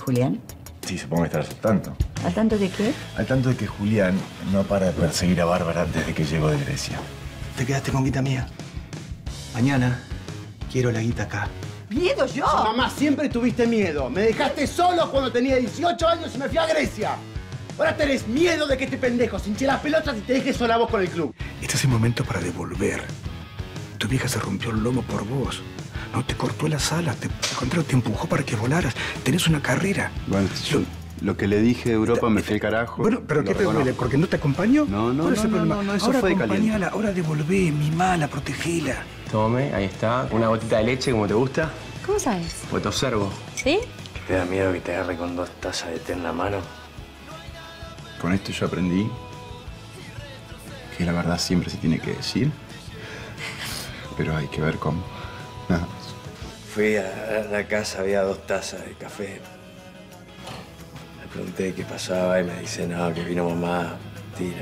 Julián? Sí, supongo que estarás al tanto. ¿Al tanto de qué? Al tanto de que Julián no para de perseguir a Bárbara desde que llegó de Grecia. Te quedaste con guita mía. Mañana quiero la guita acá. ¿Miedo yo? Mamá, siempre tuviste miedo. Me dejaste solo cuando tenía 18 años y me fui a Grecia. Ahora tenés miedo de que este pendejo se hinche las pelotas y te deje sola vos con el club. Este es el momento para devolver. Tu vieja se rompió el lomo por vos. No te cortó las alas, al contrario, te empujó para que volaras. Tenés una carrera. Bueno, yo lo que le dije de Europa me fui al carajo. Bueno, ¿pero qué te duele? ¿Porque no te acompañó? No, eso ahora fue de caliente. acompañala, ahora devolvé, mimala, protegela. Tome, ahí está. Una gotita de leche, como te gusta. ¿Cómo sabes? Pues te observo. ¿Sí? ¿Te da miedo que te agarre con 2 tazas de té en la mano? Con esto yo aprendí que la verdad siempre se tiene que decir, pero hay que ver cómo. Nada más. Fui a la casa, había 2 tazas de café. Le pregunté qué pasaba y me dice, no, que vino mamá, tira.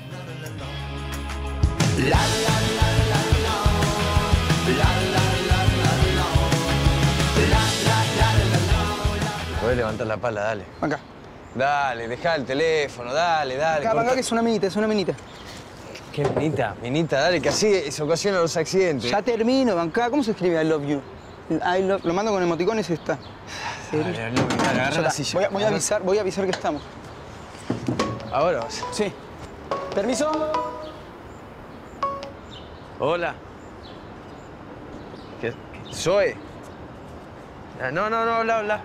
Podés levantar la pala, dale. Acá. Dale, dejá el teléfono, dale. Acá, que es una minita, ¿Qué minita? Minita, dale, que así se ocasionan los accidentes. Ya termino, bancá. ¿Cómo se escribe I love you? Lo mando con emoticones y está. Dale, agarra la silla. Voy a avisar que estamos. ¿Ahora vas? Sí. ¿Permiso? Hola. ¿Qué? ¿Zoe? No, habla.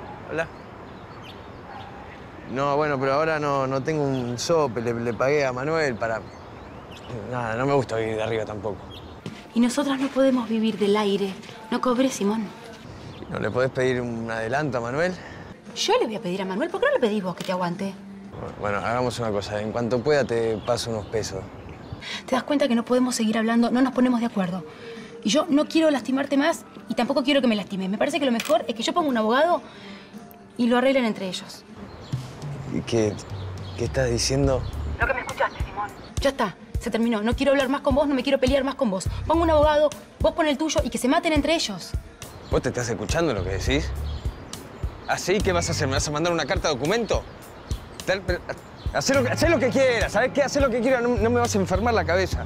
No, bueno, pero ahora no tengo un sope, le pagué a Manuel para... Nada, no me gusta vivir de arriba tampoco. Y nosotras no podemos vivir del aire. No cobré, Simón. ¿No le podés pedir un adelanto a Manuel? Yo le voy a pedir a Manuel. ¿Por qué no le pedís vos que te aguante? Bueno, hagamos una cosa. En cuanto pueda te paso unos pesos. ¿Te das cuenta que no podemos seguir hablando? No nos ponemos de acuerdo. Y yo no quiero lastimarte más y tampoco quiero que me lastimes. Me parece que lo mejor es que yo ponga un abogado y lo arreglen entre ellos. ¿Y qué estás diciendo? Lo que me escuchaste, Simón. Ya está. Se terminó. No quiero hablar más con vos, no me quiero pelear más con vos. Pongo un abogado, vos pon el tuyo y que se maten entre ellos. ¿Vos te estás escuchando lo que decís? ¿Así? ¿Qué vas a hacer? ¿Me vas a mandar una carta de documento? Hacé lo que quieras, ¿sabés qué? Hacé lo que quieras, no me vas a enfermar la cabeza.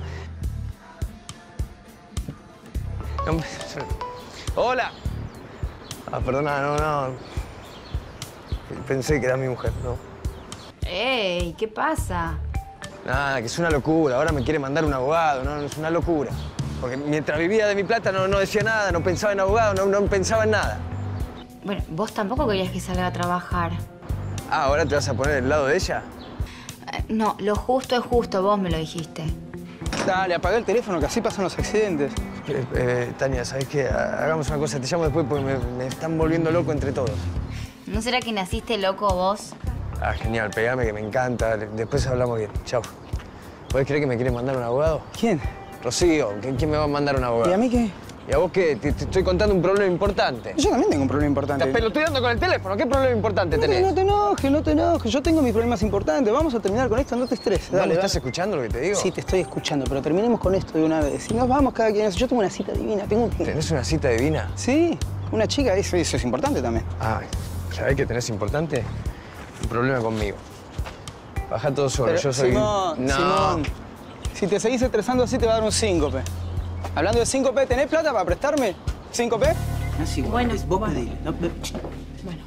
¡Hola! Perdona, no. Pensé que era mi mujer, no. ¡Ey! ¿Qué pasa? Nada, que es una locura. Ahora me quiere mandar un abogado, no, es una locura. Porque mientras vivía de mi plata no decía nada, no pensaba en abogado, no pensaba en nada. Bueno, vos tampoco querías que salga a trabajar. ¿Ahora te vas a poner del lado de ella? No, lo justo es justo, vos me lo dijiste. Dale, apaga el teléfono, que así pasan los accidentes. Tania, ¿sabés qué? Hagamos una cosa, te llamo después porque me están volviendo loco entre todos. ¿No será que naciste loco vos? Ah, genial, pegame que me encanta. Después hablamos bien. Chau. ¿Podés creer que me quiere mandar un abogado? ¿Quién? Rocío, ¿quién me va a mandar un abogado? ¿Y a mí qué? ¿Y a vos qué? Te estoy contando un problema importante. Yo también tengo un problema importante. Te peloteando con el teléfono. ¿Qué problema importante tenés? No te enojes. Yo tengo mis problemas importantes. Vamos a terminar con esto, no te estreses. Dale, ¿estás escuchando lo que te digo? Sí, te estoy escuchando, pero terminemos con esto de una vez. Si nos vamos cada quien... Yo tengo una cita divina. ¿Tenés una cita divina? Sí, una chica. Eso es importante también. Ah, ¿sabés qué tenés importante? Un problema conmigo. Bajá todo solo, Pero, yo soy... Simón, si te seguís estresando así te va a dar un síncope. Hablando de síncope, ¿tenés plata para prestarme? ¿Síncope? Así, Bueno, vos pedile. No, Bueno.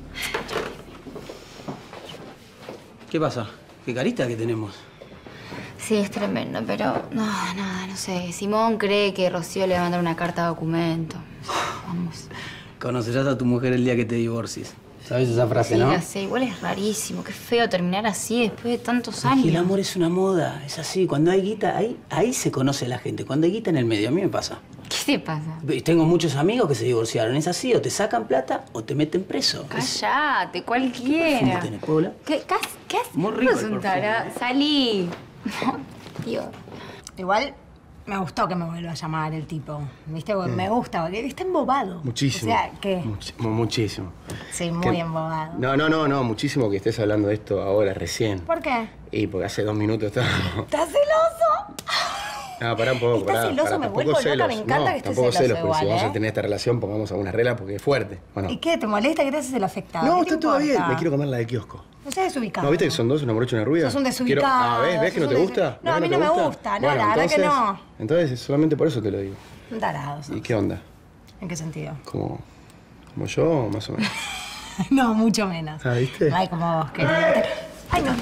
¿Qué pasa? ¿Qué carita que tenemos? Sí, es tremendo, pero no sé. Simón cree que Rocío le va a mandar una carta de documento. Vamos. Conocerás a tu mujer el día que te divorcies. ¿Sabes esa frase, Sí, no? ya sé. Igual es rarísimo. Qué feo terminar así después de tantos años. Y el amor es una moda, es así. Cuando hay guita, ahí se conoce la gente. Cuando hay guita en el medio, a mí me pasa. ¿Qué te pasa? Tengo muchos amigos que se divorciaron. Es así, o te sacan plata o te meten preso. Cállate, cualquiera. ¿Cómo tenés, Paula? ¿Qué haces? Muy rico Sos el un perfume. tarado. Salí. Dios. Igual me gustó que me vuelva a llamar el tipo. ¿Viste? Me gusta, porque está embobado. Muchísimo. O sea, que... Muchísimo. Sí, muy embobado. No, muchísimo que estés hablando de esto ahora, recién. ¿Por qué? Y porque hace 2 minutos estábamos... ¿Estás celoso? No, pará un poco, Estás pará. celoso, pará, me tampoco vuelvo loca, celos. me encanta que estés tampoco celoso porque igual, si vamos ¿eh? a tener esta relación, pongamos algunas reglas porque es fuerte. ¿O no? ¿Y qué? ¿Te molesta? ¿Qué te haces el afectado? No, ¿Qué te está todo bien. importa? Me quiero comer la del kiosco. No seas desubicado. ¿No viste que son dos, una morocha y una rubia? Sos un desubicado. ¿Ves que no te gusta? No, ¿Ves a mí que no me te gusta. No, Bueno, la verdad que no. Entonces, solamente por eso te lo digo. Un tarado sos. ¿Y qué onda? ¿En qué sentido? ¿Como yo o más o menos? No, mucho menos. Ah, ¿viste? Ay, como vos, que... Ay, no.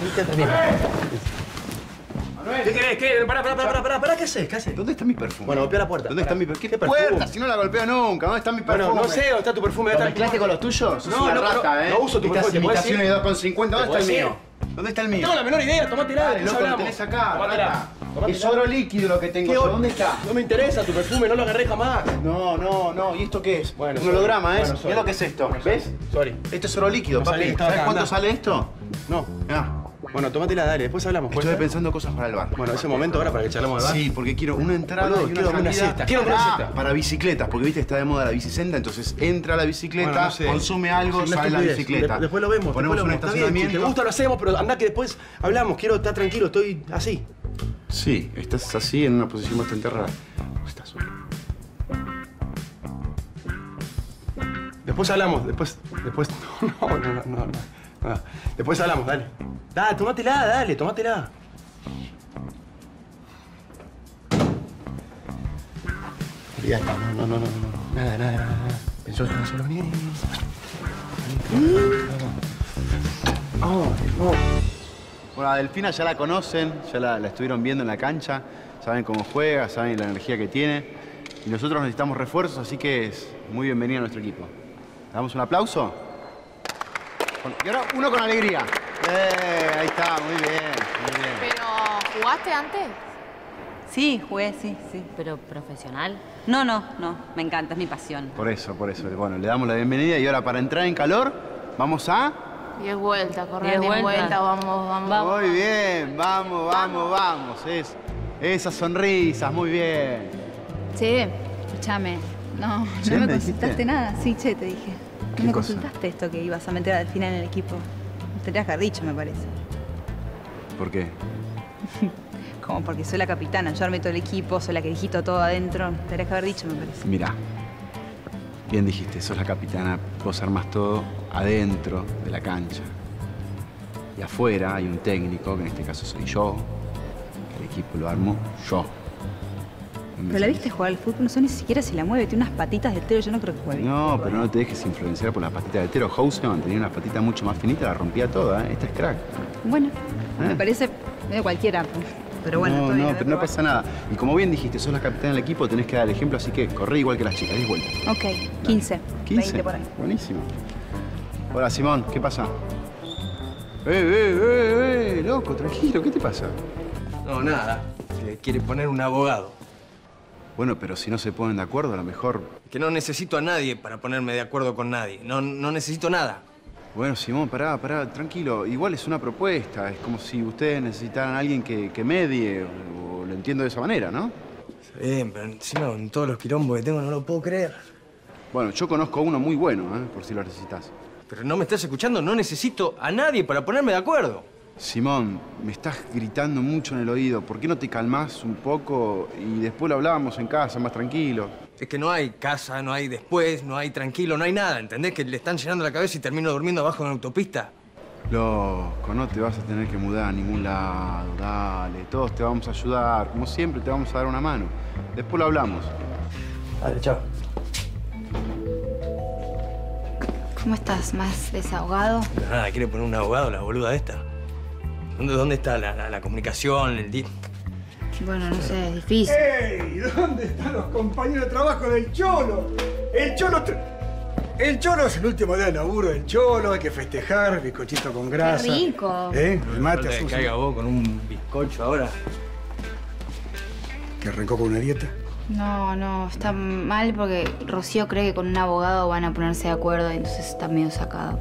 ¿Qué querés? ¿Qué? Pará, ¿qué haces? ¿Qué haces? ¿Dónde está mi perfume? Bueno, golpea la puerta. ¿Dónde está mi perfume? ¿Qué perfume? puerta? Si no la golpeo nunca. ¿Dónde está mi perfume? Bueno, no sé, ¿dónde está tu perfume? ¿Lo mezclaste con los tuyos? Sos una rata, no uso tu perfume. Estas ¿Te puedes imitaciones ir? de 2,50. ¿Dónde está el mío? ¿Dónde está el mío? Tengo la menor idea, tomátela. Dale, después loco, lo hablamos. tenés acá. Tomátela. rata. Tomátela. Es oro líquido lo que tengo yo. ¿Dónde está? No me interesa tu perfume, no lo agarré jamás. No. ¿Y esto qué es? Bueno, un holograma, ¿eh? bueno, Mira lo que es esto. ¿Ves? Sorry. Esto es oro líquido, No papi. salí, estaba ¿Sabes acá, cuánto andá. sale esto? No. Ah. Bueno, tómatela, dale, después hablamos. Estuve pensando cosas para el bar. Bueno, ese momento ahora para que charlemos de bar. Sí, porque quiero una entrada Boludo, y una quiero dormir una salida siesta. Quiero dormir una siesta. para bicicletas, porque viste está de moda la bicicenda, entonces entra la bicicleta, Bueno, no sé. consume algo, Sí, una sale la estupidez. bicicleta. Después lo vemos. Ponemos un Está bien, si estacionamiento. te gusta lo hacemos, pero anda que después hablamos. Quiero estar tranquilo, estoy así. Sí, estás así en una posición bastante rara. Estás solo. Después hablamos, después... No. Después hablamos, dale. Dale, tómatela. Olvídate, no. Nada. Pensó solo, vení. Bueno, a Delfina ya la conocen, ya la estuvieron viendo en la cancha, saben cómo juega, saben la energía que tiene. Y nosotros necesitamos refuerzos, así que es muy bienvenida a nuestro equipo. ¿Le damos un aplauso? Y ahora uno con alegría. Ahí está, muy bien. ¿Pero jugaste antes? Sí, jugué, sí. ¿Pero profesional? No, me encanta, es mi pasión. Por eso. Bueno, le damos la bienvenida y ahora para entrar en calor, vamos a... 10 vueltas, correr 10 10 vueltas, vamos. Muy bien, vamos. Esas sonrisas, muy bien. Che, escúchame. No Che, me ¿me consultaste dijiste? nada. Sí, che, te dije. ¿Qué No me cosa? consultaste esto que ibas a meter al final en el equipo. Tendrías que haber dicho, me parece. ¿Por qué? Como porque soy la capitana, yo armé todo el equipo, soy la que digito todo adentro. Tendrías que haber dicho, me parece. Mirá, bien dijiste, sos la capitana, vos armás todo adentro de la cancha. Y afuera hay un técnico, que en este caso soy yo, que el equipo lo armo yo. Pero la viste jugar al fútbol, no sé ni siquiera si la mueve, tiene unas patitas de tero, yo no creo que juegue. No, pero no te dejes influenciar por las patitas de Tero. Houseman tenía una patita mucho más finita, la rompía toda, ¿eh? Esta es crack. Bueno, me parece medio cualquiera. Pero bueno, todo bien, No, voy a pero no probar. pasa nada. Y como bien dijiste, sos la capitana del equipo, tenés que dar el ejemplo, así que corre igual que las chicas, 10 vueltas. Ok, 15. 20 por ahí. Buenísimo. Hola, Simón, ¿qué pasa? Loco, tranquilo, ¿qué te pasa? No, nada. Se quiere poner un abogado. Bueno, pero si no se ponen de acuerdo, a lo mejor... Que no necesito a nadie para ponerme de acuerdo con nadie. No necesito nada. Bueno, Simón, pará, tranquilo. Igual es una propuesta. Es como si ustedes necesitaran a alguien que medie, o lo entiendo de esa manera, ¿no? Bien, pero encima con todos los quilombos que tengo no lo puedo creer. Bueno, yo conozco a uno muy bueno, por si lo necesitas. Pero no me estás escuchando, no necesito a nadie para ponerme de acuerdo. Simón, me estás gritando mucho en el oído. ¿Por qué no te calmás un poco y después lo hablábamos en casa, más tranquilo? Es que no hay casa, no hay después, no hay tranquilo, no hay nada. ¿Entendés? Que le están llenando la cabeza y termino durmiendo abajo en la autopista. Loco, no te vas a tener que mudar a ningún lado, dale. Todos te vamos a ayudar. Como siempre, te vamos a dar una mano. Después lo hablamos. Dale, chao. ¿Cómo estás? ¿Más desahogado? Pero nada, quiere poner un abogado la boluda esta. ¿Dónde está la comunicación, el dip? Bueno, no sé, es difícil. ¡Ey! ¿Dónde están los compañeros de trabajo del Cholo? El Cholo es el último día de laburo del Cholo, hay que festejar, bizcochito con grasa. ¡Qué rico! El mate Falta que azul. caiga vos con un bizcocho ahora. ¿Que arrancó con una dieta? No, está mal porque Rocío cree que con un abogado van a ponerse de acuerdo y entonces está medio sacado.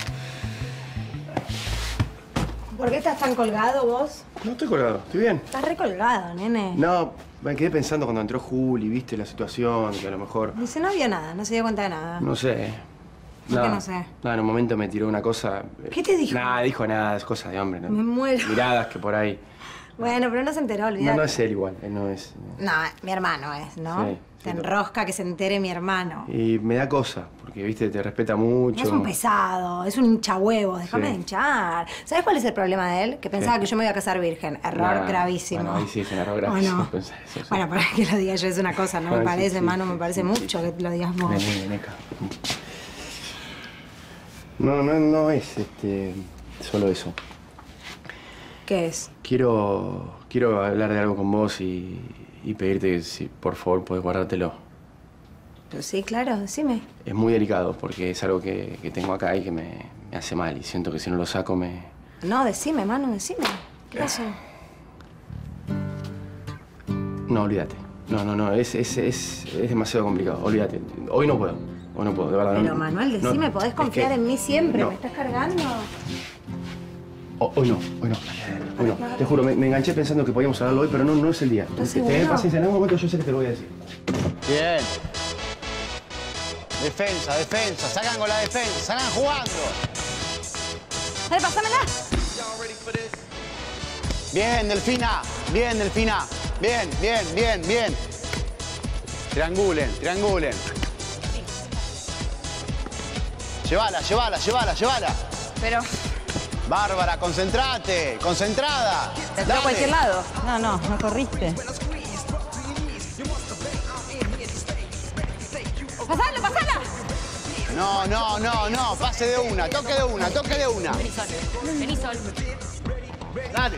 ¿Por qué estás tan colgado vos? No estoy colgado, estoy bien. Estás recolgado, nene. No, me quedé pensando cuando entró Juli, viste la situación, que a lo mejor... Dice, no vio nada, no se dio cuenta de nada. No sé. ¿Por qué no sé? No, en un momento me tiró una cosa... ¿Qué te dijo? Nada, dijo nada, es cosa de hombre, ¿no? Me muero. Miradas que por ahí... Bueno, pero no se enteró, olvídate. No es él igual, él no es. No, mi hermano es, ¿no? Sí, Te enrosca que se entere mi hermano. Y me da cosa, porque, viste, te respeta mucho. Es un pesado, es un hinchahuevos, déjame de hinchar. ¿Sabes cuál es el problema de él? Que pensaba que yo me iba a casar virgen. Error gravísimo. Bueno, ahí sí es un error gravísimo. No? Pensar eso, sí. Bueno, para que lo diga yo es una cosa, no me parece, mano, me parece mucho que lo digas vos. Ven acá. No es solo eso. ¿Qué es? Quiero hablar de algo con vos y pedirte que si por favor podés guardártelo. Pero sí, claro, decime. Es muy delicado porque es algo que tengo acá y que me hace mal y siento que si no lo saco me... No, decime, mano, decime. ¿Qué pasó? No, olvídate. No, es demasiado complicado. Olvídate. Hoy no puedo, de verdad. Pero Manuel, decime, podés confiar en mí siempre. no. ¿Me estás cargando? Hoy no. Te juro, me enganché pensando que podíamos hablarlo hoy, pero no es el día. Ten paciencia, en algún momento yo sé que te lo voy a decir. Bien. Defensa. Salgan con la defensa, salgan jugando. Dale, pásamela. Bien, Delfina. Bien. Triangulen. Llévala. Pero... Bárbara, concentrate, concentrada. ¿Te entró a cualquier lado? No corriste. ¡Pasala! No, pase de una, toque de una. Vení, Sol. Dale.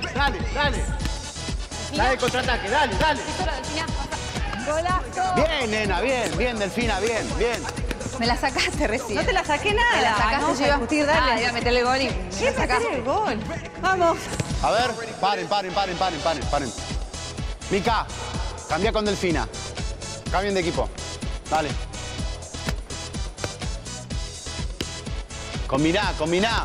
Dale, contraataque, dale. ¡Golazo! Bien, nena, bien, Delfina, bien. Me la sacaste recién. No te la saqué nada. Me la sacaste, Vamos yo a iba a discutir, dale. iba a meterle gol y... ¿Qué meterle el gol? Vamos. A ver, paren. Mica, cambia con Delfina. Cambien de equipo. Dale. Combiná.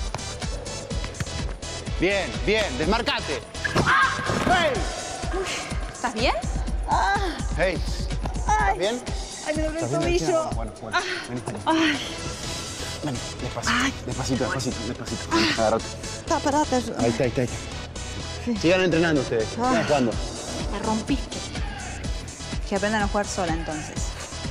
Bien, desmarcate. ¡Hey! ¿Estás bien? Hey. ¿Estás bien? Ay, me doblé el ¿Estás bien, tobillo. Delfina? Bueno. Vení. Ay. Vení, despacito. Agárrate. Está parada. Ahí está. Sigan entrenando ustedes. Sigan jugando. Me rompiste. Que aprendan a jugar sola, entonces.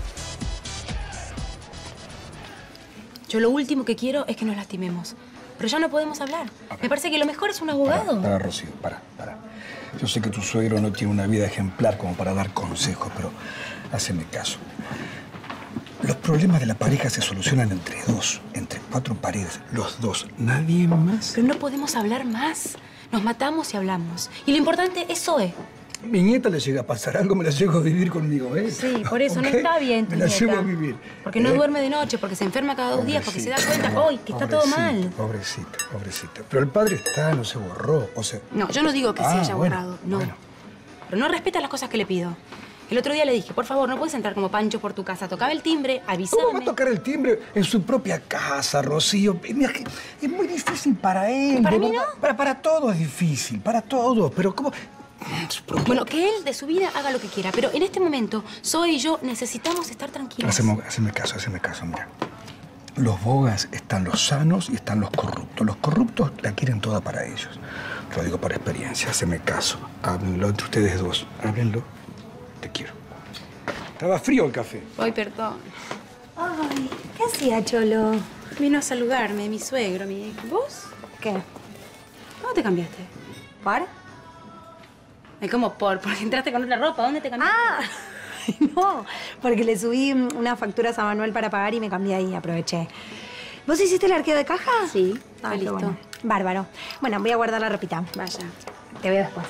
Yo lo último que quiero es que nos lastimemos. Pero ya no podemos hablar. Me parece que lo mejor es un abogado. Para, Rocío, para. Yo sé que tu suegro no tiene una vida ejemplar como para dar consejos, pero haceme caso. Los problemas de la pareja se solucionan entre dos, entre cuatro paredes, los dos, nadie más. Pero no podemos hablar más. Nos matamos y hablamos. Y lo importante es Zoe. Mi nieta le llega a pasar algo, me la llevo a vivir conmigo, ¿eh? Sí, por eso. ¿Ok? No está bien tu Me la nieta. llevo a vivir. Porque no duerme de noche, porque se enferma cada 2 días, porque se da cuenta hoy que está todo mal. Pobrecito. Pero el padre está, no se borró, o sea... No, yo no digo que se haya borrado, no. Bueno. Pero no respeta las cosas que le pido. El otro día le dije, por favor, no puedes entrar como Pancho por tu casa. Tocaba el timbre, avísame. ¿Cómo va a tocar el timbre en su propia casa, Rocío? Mira, que es muy difícil para él. ¿Para mí no? Para todos es difícil, para todos. Pero ¿cómo...? Bueno, que él de su vida haga lo que quiera. Pero en este momento, Zoe y yo necesitamos estar tranquilos. Haceme caso, mira. Los bogas están los sanos y están los corruptos. Los corruptos la quieren toda para ellos. Lo digo por experiencia, haceme caso. Háblenlo entre ustedes dos. Háblenlo. Te quiero. Estaba frío el café. Ay, perdón. Ay, ¿qué hacía, Cholo? Vino a saludarme, mi suegro, mi... ¿Vos? ¿Qué? ¿Cómo te cambiaste? ¿Por? ¿Cómo por? Porque entraste con otra ropa. ¿Dónde te cambiaste? No, porque le subí unas facturas a Manuel para pagar y me cambié ahí, aproveché. ¿Vos hiciste el arqueo de caja? Sí, qué listo. bueno. Bárbaro. Bueno, voy a guardar la ropita. Vaya. Te veo después.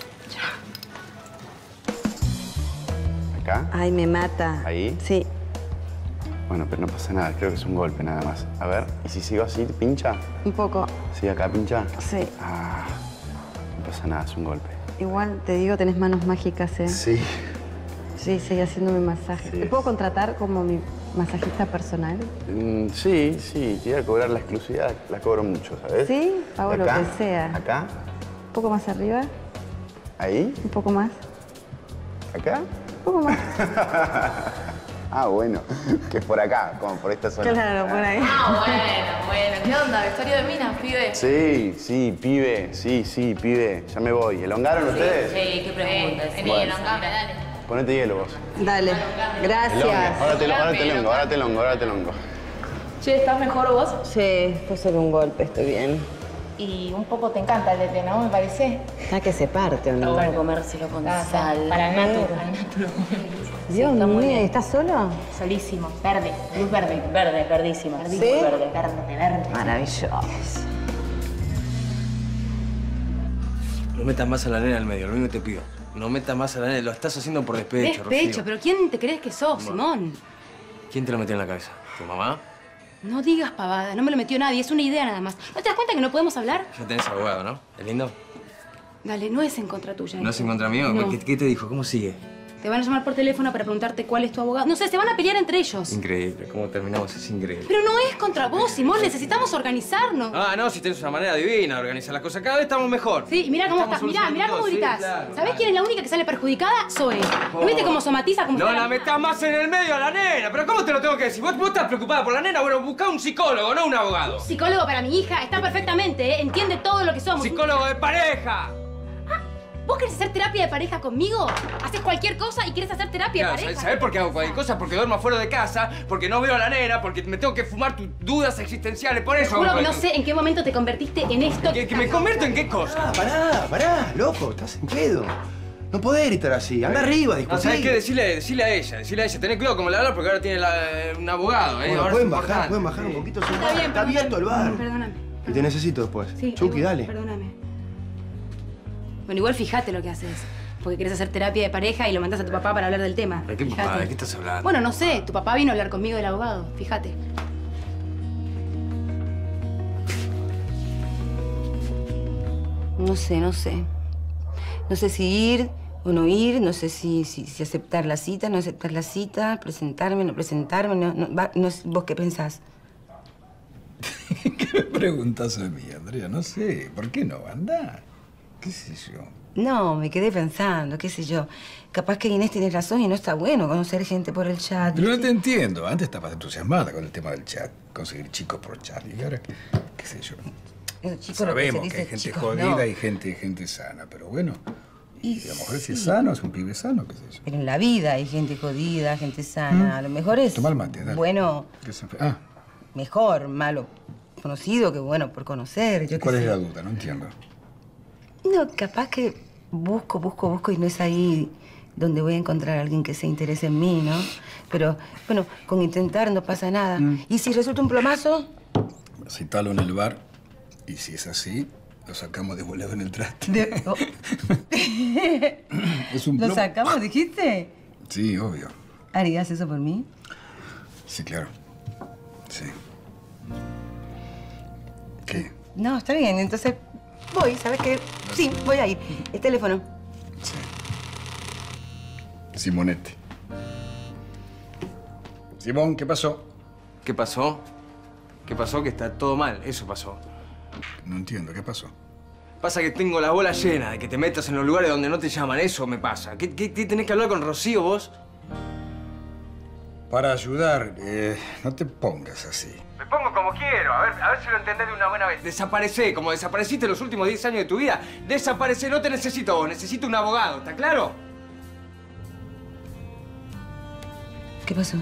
¿Acá? Ay, me mata. ¿Ahí? Sí. Bueno, pero no pasa nada. Creo que es un golpe nada más. A ver, ¿y si sigo así, pincha? Un poco. ¿Sí, acá pincha? Sí. Ah, no pasa nada, es un golpe. Igual, te digo, tenés manos mágicas, ¿eh? Sí. Sí, seguí haciéndome masaje. Sí. ¿Te puedo contratar como mi masajista personal? Sí. Te iba a cobrar la exclusividad. La cobro mucho, ¿sabes? Sí, pago lo que sea. ¿Acá? ¿Un poco más arriba? ¿Ahí? ¿Un poco más? ¿Acá? Un poco más. Ah, bueno, que es por acá, como por esta zona. Claro, por ahí. Ah, bueno. ¿Qué onda? ¿Vestuario de minas, pibe? Sí, pibe, sí, pibe. Ya me voy. ¿Elongaron ustedes? Sí, qué pregunta. Vení, elongame, dale. Ponete hielo vos. Dale, gracias. Ahora te longo. Che, ¿estás mejor vos? Sí, después solo un golpe, estoy bien. Y un poco te encanta el DT, ¿no? Me parece. Ah, que se parte, ¿o no? Bueno, comérselo con sal. Para el nato. Dios mío, ¿estás solo? Solísimo. Verde. Luz verde. Verde, verdísima. ¿Sí? Verde. Maravilloso. No metas más a la nena al medio, lo mismo te pido. No metas más a la nena, lo estás haciendo por despecho, Despecho, Rocío. pero ¿quién te crees que sos, Simón? ¿Quién te lo metió en la cabeza? ¿Tu mamá? No digas pavada, no me lo metió nadie, es una idea nada más. ¿No te das cuenta que no podemos hablar? Ya tenés abogado, ¿no? ¿Es lindo? Dale, no es en contra tuya. ¿No es en contra mío? No. ¿Qué te dijo? ¿Cómo sigue? Te van a llamar por teléfono para preguntarte cuál es tu abogado. No sé, se van a pelear entre ellos. Increíble, cómo terminamos, es increíble. Pero no es contra vos, Simón, necesitamos organizarnos. Ah, no, si tenés una manera divina de organizar las cosas, cada vez estamos mejor. Sí, y mirá cómo estás, mirá cómo gritás. ¿Sabés quién es la única que sale perjudicada? Zoe. ¿No viste cómo somatiza? Cómo No está la metas más en el medio a la nena, pero ¿cómo te lo tengo que decir? ¿Vos estás preocupada por la nena? Bueno, buscá un psicólogo, no un abogado. Psicólogo para mi hija, está perfectamente, ¿eh? Entiende todo lo que somos. Psicólogo de pareja. ¿Vos querés hacer terapia de pareja conmigo? ¿Haces cualquier cosa y quieres hacer terapia de pareja? ¿Sabés por qué hago cualquier cosa? Porque duermo afuera de casa, porque no veo a la nena, porque me tengo que fumar tus dudas existenciales, por eso. Juro que no sé en qué momento te convertiste en esto. ¿Que me convierto en qué cosa? Pará, loco, estás en pedo. No podés gritar así. Anda arriba, discutí. No, ¿sabes qué? Decile a ella. Tené cuidado como le hablas porque ahora tiene un abogado, ¿eh? Bueno, Ahora pueden es bajar importante. un poquito. Está abierto el bar. Perdóname. Y te necesito después. Sí, Chucky, dale. Perdóname. Bueno, igual fíjate lo que haces. Porque querés hacer terapia de pareja y lo mandás a tu papá para hablar del tema. ¿De qué Fíjate. papá? ¿De qué estás hablando? Bueno, no sé. Tu papá vino a hablar conmigo del abogado. Fíjate. No sé. No sé si ir o no ir, no sé si aceptar la cita, no aceptar la cita, presentarme, no presentarme, no sé, ¿vos qué pensás? ¿Qué me preguntas a mí, Andrea? No sé. ¿Por qué no? Anda. ¿Qué sé yo? No, me quedé pensando, qué sé yo. Capaz que Inés tiene razón y no está bueno conocer gente por el chat. Pero no te entiendo. Antes estabas entusiasmada con el tema del chat. Conseguir chicos por chat. Y ahora, qué sé yo. Sabemos que hay gente jodida y gente sana. Pero bueno, y a lo mejor si es sano, es un pibe sano, qué sé yo. Pero en la vida hay gente jodida, gente sana. A lo mejor es... Toma el mate, dale. Bueno, Ah, mejor, malo conocido que bueno por conocer. Yo qué ¿cuál es sé. la duda? No entiendo. No, capaz que busco y no es ahí donde voy a encontrar a alguien que se interese en mí, ¿no? Pero, bueno, con intentar no pasa nada. ¿Y si resulta un plomazo? Citalo en el bar y si es así, lo sacamos de voleo en el traste. Es un ¿Lo plomo. sacamos, dijiste? Sí, obvio. ¿Harías eso por mí? Sí, claro. Sí. ¿Qué? No, está bien, entonces voy, ¿sabes qué? Sí, voy a ir. El teléfono. Simonete. Simón, ¿qué pasó? ¿Qué pasó? ¿Qué pasó? Que está todo mal. Eso pasó. No entiendo, ¿qué pasó? Pasa que tengo la bola llena de que te metas en los lugares donde no te llaman. Eso me pasa. ¿Qué tenés que hablar con Rocío vos? Para ayudar, no te pongas así. Me pongo como quiero. A ver si lo entendés de una buena vez. Desaparecé, como desapareciste los últimos 10 años de tu vida. Desaparecé, no te necesito vos. Necesito un abogado. ¿Está claro? ¿Qué pasó?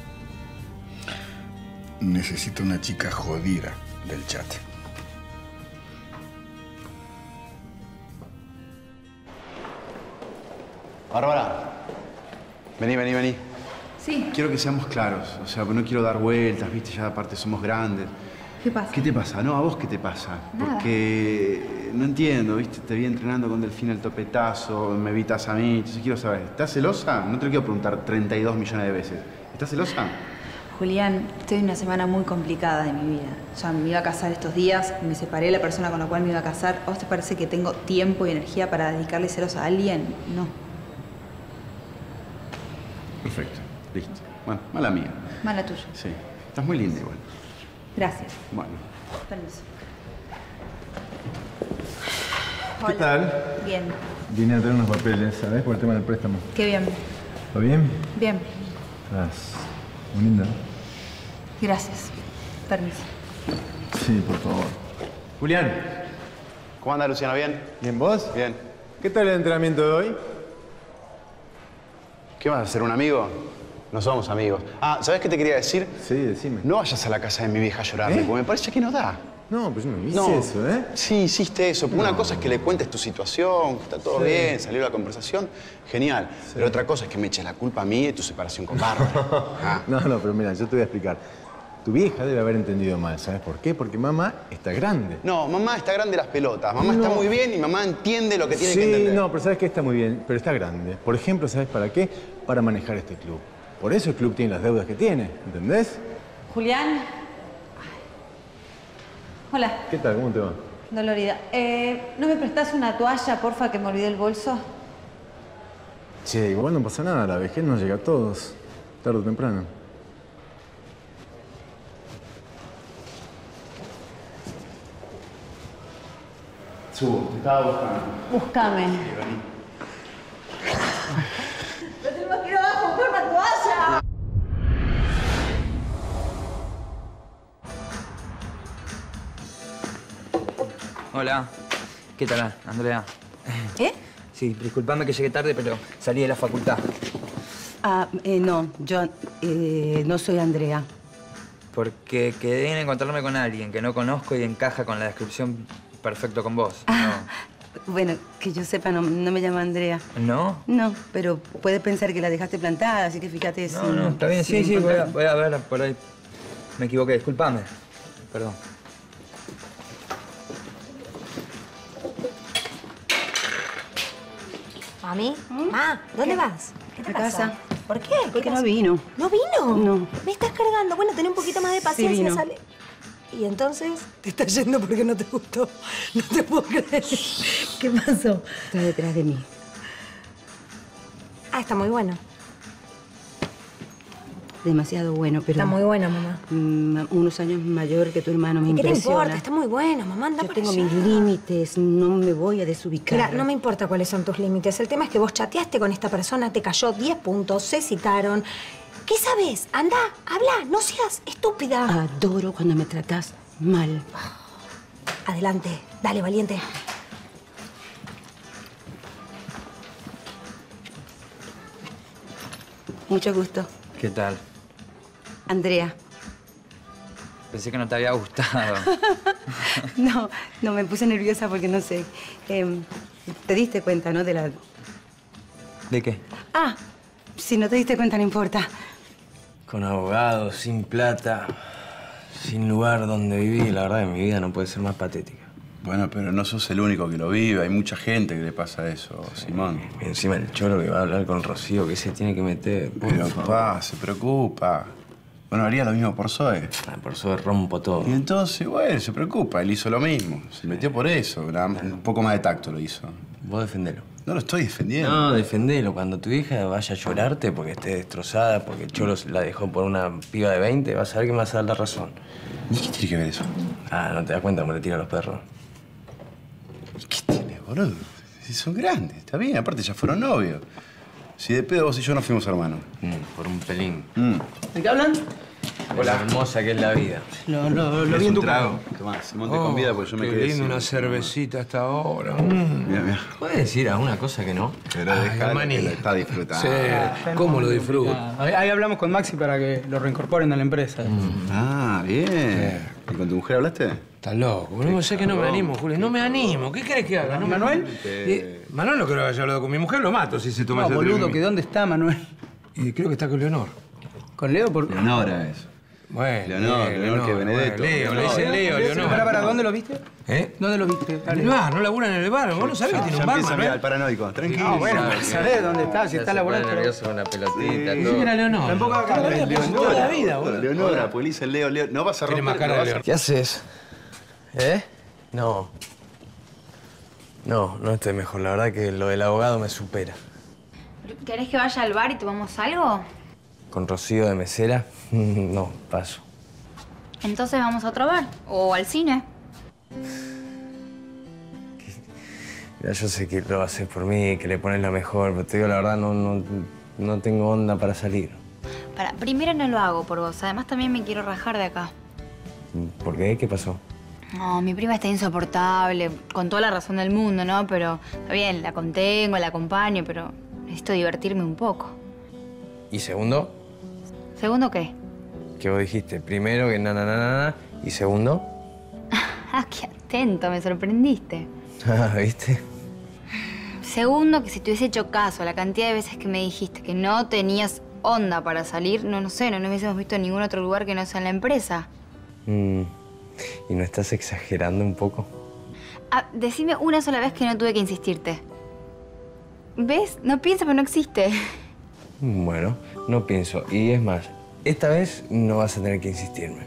Necesito una chica jodida del chat. Bárbara, vení. Sí. Quiero que seamos claros. O sea, no quiero dar vueltas, viste, ya aparte somos grandes. ¿Qué pasa? ¿Qué te pasa? No, ¿a vos qué te pasa? Nada. Porque no entiendo, viste, te vi entrenando con Delfín el topetazo, me evitas a mí, entonces quiero saber, ¿estás celosa? No te lo quiero preguntar 32 millones de veces. ¿Estás celosa? Julián, estoy en una semana muy complicada de mi vida. Ya me iba a casar estos días, me separé de la persona con la cual me iba a casar. ¿A vos te parece que tengo tiempo y energía para dedicarle celos a alguien? No. Perfecto, listo. Bueno, mala mía. Mala tuya. Sí, estás muy linda igual. Gracias. Bueno. Permiso. ¿Qué tal? Bien. Vine a traer unos papeles, ¿sabes? Por el tema del préstamo. Qué bien. ¿Está bien? Bien. Estás muy linda. Gracias. Permiso. Sí, por favor. Julián. ¿Cómo anda, Luciano? ¿Bien? ¿Bien vos? Bien. ¿Qué tal el entrenamiento de hoy? ¿Qué vas a hacer, un amigo? No somos amigos. Ah, ¿sabés qué te quería decir? Sí, decime. No vayas a la casa de mi vieja a llorarle, porque me parece que no da. No, pues yo no hice eso, ¿eh? Sí, hiciste eso. Porque una cosa es que le cuentes tu situación, que está todo bien, salió la conversación, genial. Pero otra cosa es que me eches la culpa a mí de tu separación con Bárbara. No, pero mira, yo te voy a explicar. Tu vieja debe haber entendido mal, ¿sabes por qué? Porque mamá está grande. No, mamá está grande las pelotas. Mamá está muy bien y mamá entiende lo que tiene que entender. Sí, no, pero ¿sabes qué? Está muy bien, pero está grande. Por ejemplo, ¿sabes para qué? Para manejar este club. Por eso el club tiene las deudas que tiene, ¿entendés? Julián. Hola, ¿Qué tal? ¿Cómo te va? dolorida. ¿No me prestás una toalla, porfa, que me olvidé el bolso? Che, igual no pasa nada, la vejez nos llega a todos, tarde o temprano. Subo, te estaba buscando. Búscame. ¡Pero tenemos que ir abajo a buscar una toalla! Hola. ¿Qué tal, Andrea? ¿Qué? Sí, disculpame que llegué tarde, pero salí de la facultad. Ah, no, yo no soy Andrea. Porque quedé en encontrarme con alguien que no conozco y encaja con la descripción perfecto con vos. Bueno, que yo sepa, no me llamo Andrea. ¿No? No, pero puede pensar que la dejaste plantada, así que fíjate si... No, está bien. si Sí, encontrás- voy a ver por ahí. Me equivoqué, disculpame. Perdón. ¿Mami? Ma, ¿dónde vas? ¿Qué te A pasa? casa. ¿Por qué? Porque no pasó? vino. ¿No vino? No. ¿Me estás cargando? Bueno, ten un poquito más de paciencia, vino. sale. Y entonces te estás yendo porque no te gustó. No te puedo creer. ¿Qué pasó? Está detrás de mí. Ah, está muy bueno. Demasiado bueno, pero... Está muy bueno, mamá. Unos años mayor que tu hermano, me ¿Y qué te impresiona. importa? Está muy bueno, mamá, anda Yo por tengo allá. mis límites, no me voy a desubicar. Mira, no me importa cuáles son tus límites. El tema es que vos chateaste con esta persona, te cayó 10 puntos, se citaron. ¿Qué sabes? Anda, habla, no seas estúpida. Adoro cuando me tratas mal. Adelante, dale, valiente. Mucho gusto. ¿Qué tal? Andrea. Pensé que no te había gustado. No, me puse nerviosa porque no sé. Te diste cuenta, ¿no? De la... ¿De qué? Ah, si no te diste cuenta, no importa. Con abogado, sin plata, sin lugar donde vivir. La verdad que mi vida no puede ser más patética. Bueno, pero no sos el único que lo vive. Hay mucha gente que le pasa eso, Simón. Y encima el choro que va a hablar con Rocío, que se tiene que meter. Pero papá, se preocupa. Bueno, haría lo mismo por Zoe. Por Zoe rompo todo. Y entonces, bueno, se preocupa. Él hizo lo mismo. Se metió por eso. Un poco más de tacto lo hizo. Vos defendelo. No lo estoy defendiendo. No, defendelo. Cuando tu hija vaya a llorarte porque esté destrozada, porque el cholo la dejó por una piba de 20, vas a ver que me vas a dar la razón. ¿Y qué tiene que ver eso? Ah, ¿no te das cuenta cómo le tiran los perros? ¿Qué tiene, boludo? Si son grandes, está bien. Aparte, ya fueron novios. Si de pedo vos y yo no fuimos hermanos. Por un pelín. ¿De qué hablan? Hola. Hermosa que es la vida. Lo vi en tu trago. Tomás, Simón te convida porque yo me quedé lindo, sin- una cervecita hasta ahora. Mira, mira. ¿Puedes decir alguna cosa que no? Pero dejala que lo está disfrutando. Sí, ¿cómo lo disfruta? Ahí hablamos con Maxi para que lo reincorporen a la empresa. Ah, bien. ¿Y con tu mujer hablaste? Estás loco. No sé que no me animo, Julio. No me animo. ¿Qué querés que haga? ¿No, ¿Manuel? Manuel no creo que haya hablado con mi mujer. Lo mato si se toma No, ese boludo, atrevimiento. que ¿dónde está Manuel? Y creo que está con Leonor. ¿Con Leo? Por... Leonora es. Bueno, Leonor, que Benedetto. Leo, le dicen Leo, Leonor. Para, ¿dónde lo viste? ¿Eh? ¿Dónde lo viste? En el bar, no laburan en el bar. Vos no sabés que tiene un bar, empieza a mirar Manuel. al paranoico. Tranquilo. No, bueno, para saber dónde está, si está laburando. nervioso con una pelotita, Sí. todo. Era Leonor. Tampoco acá. Toda la vida, boludo. Leonora, pues le dice Leo. No vas a Tiene romper. más cara no de vas a- Leonor. ¿Qué haces? ¿Eh? No. No estoy mejor. La verdad que lo del abogado me supera. ¿Querés que vaya al bar y tomamos algo? Con Rocío de mesera, no, paso. Entonces vamos a otro bar. O al cine. Mira, yo sé que lo haces por mí, que le pones la mejor, pero te digo la verdad, no tengo onda para salir. Primero no lo hago por vos. Además también me quiero rajar de acá. ¿Por qué? ¿Qué pasó? No, mi prima está insoportable, con toda la razón del mundo, ¿no? Pero está bien, la contengo, la acompaño, pero necesito divertirme un poco. ¿Y segundo? ¿Segundo qué? Que vos dijiste primero que na, y segundo. Ah, qué atento, me sorprendiste. Ah, ¿viste? Segundo, que si te hubiese hecho caso a la cantidad de veces que me dijiste que no tenías onda para salir, no sé, no nos hubiésemos visto en ningún otro lugar que no sea en la empresa. ¿Y no estás exagerando un poco? Ah, decime una sola vez que no tuve que insistirte. ¿Ves? No pienso, pero no existe. Bueno, no pienso. Y es más, esta vez no vas a tener que insistirme.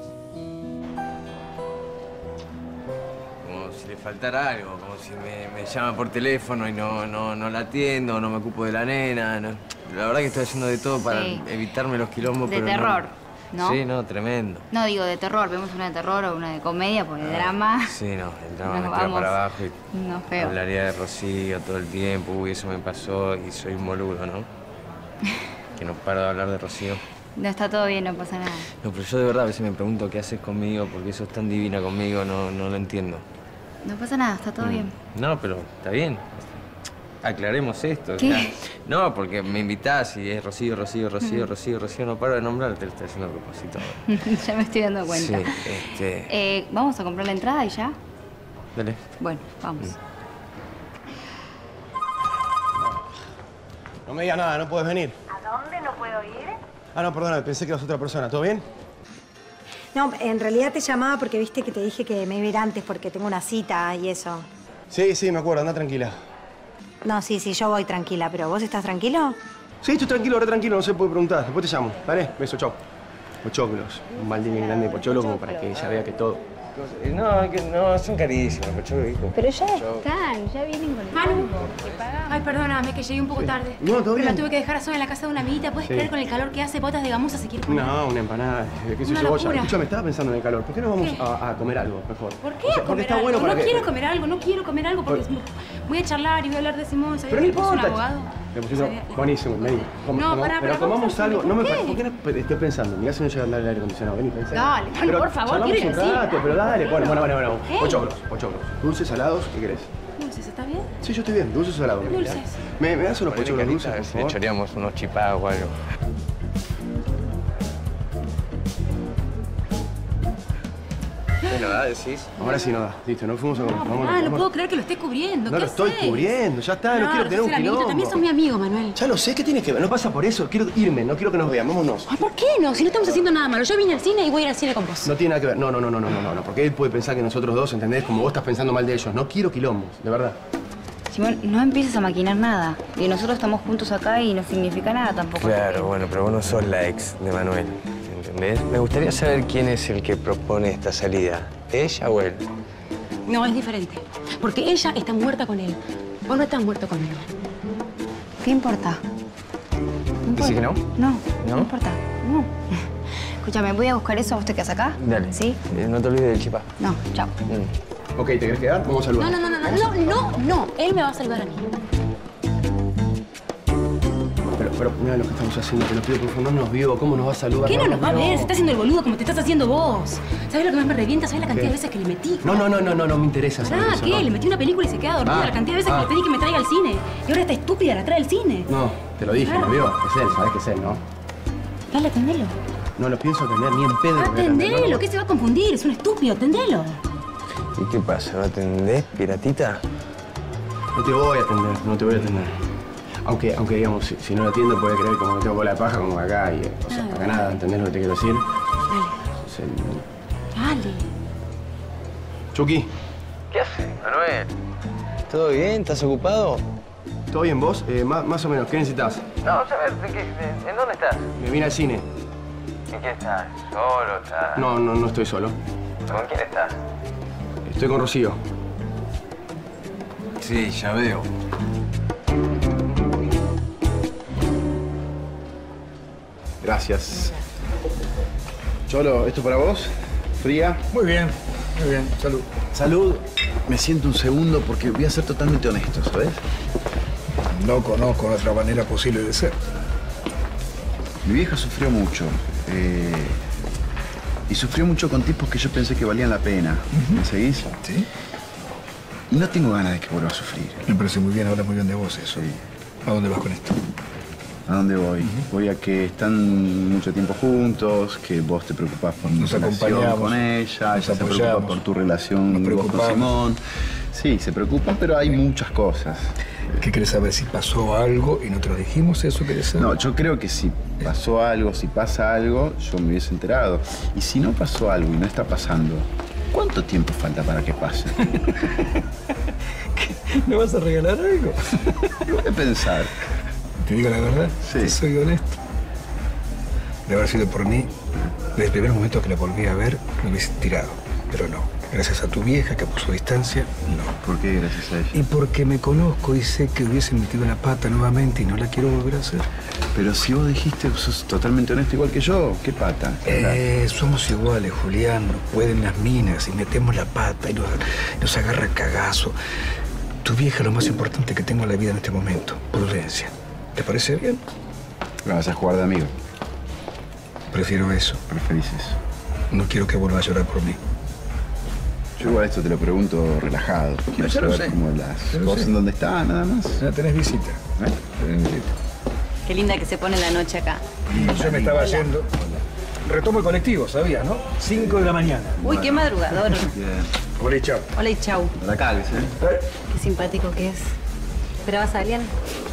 Como si le faltara algo, como si me llama por teléfono y no la atiendo, no me ocupo de la nena. No. La verdad que estoy haciendo de todo para evitarme los quilombos, De pero terror, ¿no? Sí, no, tremendo. No, digo de terror. Vemos una de terror o una de comedia, porque de drama... Sí, no, el drama Nos me tira vamos. para abajo y No, feo. hablaría de Rocío todo el tiempo. Uy, eso me pasó y soy un boludo, ¿no? Que no paro de hablar de Rocío. No, está todo bien, no pasa nada. No, pero yo de verdad a veces me pregunto qué haces conmigo, porque sos tan divina conmigo, no lo entiendo. No pasa nada, está todo bien. No, pero está bien. Aclaremos esto. ¿Qué? O sea, no, porque me invitás y es Rocío, no paro de nombrarte, lo estoy haciendo a propósito. Ya me estoy dando cuenta. Sí, ¿Vamos a comprar la entrada y ya? Dale. Bueno, vamos. No me digas nada, no puedes venir. ¿A dónde no puedo ir? Ah, no, perdona, pensé que eras otra persona. ¿Todo bien? No, en realidad te llamaba porque viste que te dije que me iba a ir antes porque tengo una cita y eso. Sí, me acuerdo, anda tranquila. No, sí, yo voy tranquila, pero ¿vos estás tranquilo? Sí, estoy tranquilo, re tranquilo, no se puede preguntar. Después te llamo, ¿vale? Beso, chau. Pochoclos. Un balde bien grande de pochoclos como para que ella vea que todo... No, son carísimos, pochoclos, hijo. Pero ya están, ya vienen con el Manu. combo. ¿Qué pagamos? Ay, perdóname, que llegué un poco tarde. No, todo Pero bien. la tuve que dejar sola en la casa de una amiguita. ¿Puedes Sí. creer con el calor que hace? Botas de gamuza se quiere comer. No, una empanada, qué sé Una yo, locura. Escúchame, estaba pensando en el calor. ¿Por qué no vamos ¿Qué? a comer algo mejor? ¿Por qué O sea, porque comer está algo? bueno para no que... quiero comer algo, no quiero comer algo porque voy a charlar y voy a hablar de Simón. ¿Sabías Pero no que puso un importa. abogado? Me pusieron... Buenísimo, vení. Pero comamos algo. No me parece... ¿Por qué no estoy pensando? Mirá si no llega a andar el aire acondicionado. Vení, pensá. Dale, Manu, Pero por favor, charlamos quiero ir un al cine. rato, pero dale. Bueno. ¿Qué? Pochoclos. Dulces, salados, ¿qué querés? Dulces, ¿está bien? Sí, yo estoy bien. Dulces o salados. Dulces. ¿Me das unos pochoclos dulces, por Si favor? le choreamos unos chipagos o algo. ¿No da, decís? Ahora sí no da. Listo, nos fuimos a comer. Vamos. No puedo creer que lo estés cubriendo. No ¿Qué lo estoy haces? cubriendo, ya está, no quiero tener sos un el amiguito, quilombo. también sos mi amigo, Manuel. Ya lo sé, ¿qué tiene que ver? No pasa por eso, quiero irme, no quiero que nos vean, vámonos. Ay, ¿por qué no? Si no estamos haciendo nada malo. Yo vine al cine y voy a ir al cine con vos. No tiene nada que ver, no, porque él puede pensar que nosotros dos, ¿entendés? Como vos estás pensando mal de ellos. No quiero quilombos, de verdad. Simón, no empieces a maquinar nada. Y nosotros estamos juntos acá y no significa nada tampoco. Claro, bueno, pero vos no sos la ex de Manuel, ¿entendés? Me gustaría saber quién es el que propone esta salida. ¿Ella o él? No, es diferente. Porque ella está muerta con él. Vos no estás muerto con él. ¿Qué importa? ¿Decís que no? No, ¿No? no importa. No. Escúchame, voy a buscar eso. ¿Vos te quedás acá? Dale. ¿Sí? No te olvides del chipá. No, chao. Ok, ¿te querés quedar? Vamos a saludar. No. Él me va a saludar a mí. Pero mira lo que estamos haciendo, te lo pido, por favor, no nos vio. ¿Cómo nos va a saludar? ¿Qué no nos va a ver? Se está haciendo el boludo como te estás haciendo vos. ¿Sabes lo que más me revienta? ¿Sabes la cantidad de veces que le metí? No me interesa saber Pará, eso, ¿qué? no. Le metí una película y se queda dormida. La cantidad de veces que le pedí que me traiga al cine. Y ahora está estúpida, la trae al cine. No, te lo dije, Claro. lo vio. Es él, sabés que es él, ¿no? Dale, atendelo. No lo pienso atender ni en pedo. lo voy a atender, Atendelo, ¿no? ¿qué se va a confundir? Es un estúpido, atendelo. ¿Y qué pasa? ¿No atendés, piratita? No te voy a atender. Aunque digamos, si no lo atiendo puede creer como que tengo cola de paja como acá y, o sea, para nada, ¿entendés lo que te quiero decir? Dale. Chucky. ¿Qué haces, Manuel? ¿Todo bien? ¿Estás ocupado? ¿Todo bien vos? Más o menos, ¿qué necesitas? No, a ver, ¿en dónde estás? Me vine al cine. ¿En qué estás? ¿Solo estás? No estoy solo. ¿Con quién estás? Estoy con Rocío. Sí, ya veo. Gracias. Cholo, ¿esto para vos? ¿Fría? Muy bien. Salud. Salud. Me siento un segundo porque voy a ser totalmente honesto, ¿sabes? No conozco otra manera posible de ser. Mi vieja sufrió mucho. Y sufrió mucho con tipos que yo pensé que valían la pena. ¿Me seguís? Sí. Y no tengo ganas de que vuelva a sufrir. Me parece muy bien, habla muy bien de vos eso. Sí. ¿A dónde vas con esto? ¿A dónde voy? Voy a que están mucho tiempo juntos, que vos te preocupás por mi relación con ella, ella se preocupa por tu relación vos con Simón. Sí, se preocupan, pero hay muchas cosas. ¿Qué querés saber? Si pasó algo y no te lo dijimos, ¿eso querés saber? No, yo creo que si pasó algo, si pasa algo, yo me hubiese enterado. Y si no pasó algo y no está pasando, ¿cuánto tiempo falta para que pase? ¿Me vas a regalar algo? ¿Qué voy a pensar? ¿Te digo la verdad? Sí. Soy honesto. De haber sido por mí, desde el primer momento que la volví a ver, me hubiese tirado. Pero no. Gracias a tu vieja que puso distancia, no. ¿Por qué gracias a ella? Y porque me conozco y sé que hubiese metido la pata nuevamente y no la quiero volver a hacer. Pero si vos dijiste, sos totalmente honesto igual que yo, ¿qué pata? Somos iguales, Julián. Nos pueden las minas y metemos la pata y nos agarra cagazo. Tu vieja es lo más importante que tengo en la vida en este momento. Prudencia. ¿Te parece bien? Vas a jugar de amigo. Prefiero eso. ¿Preferís eso? No quiero que vuelva a llorar por mí. Yo igual esto te lo pregunto relajado. Quiero saber cómo las cosas en dónde están, nada más. Ya tenés visita. Tenés visita. Qué linda que se pone la noche acá. Yo me estaba yendo. Retomo el colectivo, ¿sabías, no? 5 de la mañana. Uy, qué madrugador. Hola y chau. Hola y chau. Para calves, Qué simpático que es. ¿Esperabas a alguien?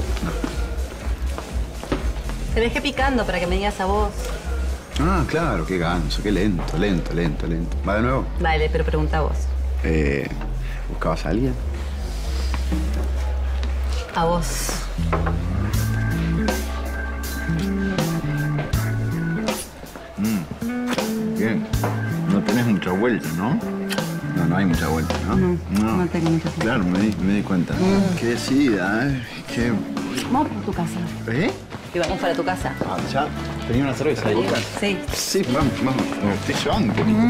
Te dejé picando para que me digas a vos. Ah, claro, qué ganso, qué lento. ¿Va de nuevo? Dale, pero pregunta a vos. ¿Buscabas a alguien? A vos. Bien. No tenés mucha vuelta, ¿no? No hay mucha vuelta, ¿no? No tengo mucha vuelta. Claro, me di cuenta. Qué decidida, ¿eh? Qué... Vamos por tu casa. ¿Eh? Y vamos para tu casa. Ah, ¿ya? ¿Tenía una cerveza ahí? Sí. Sí, vamos. Me estoy llevando un poquito.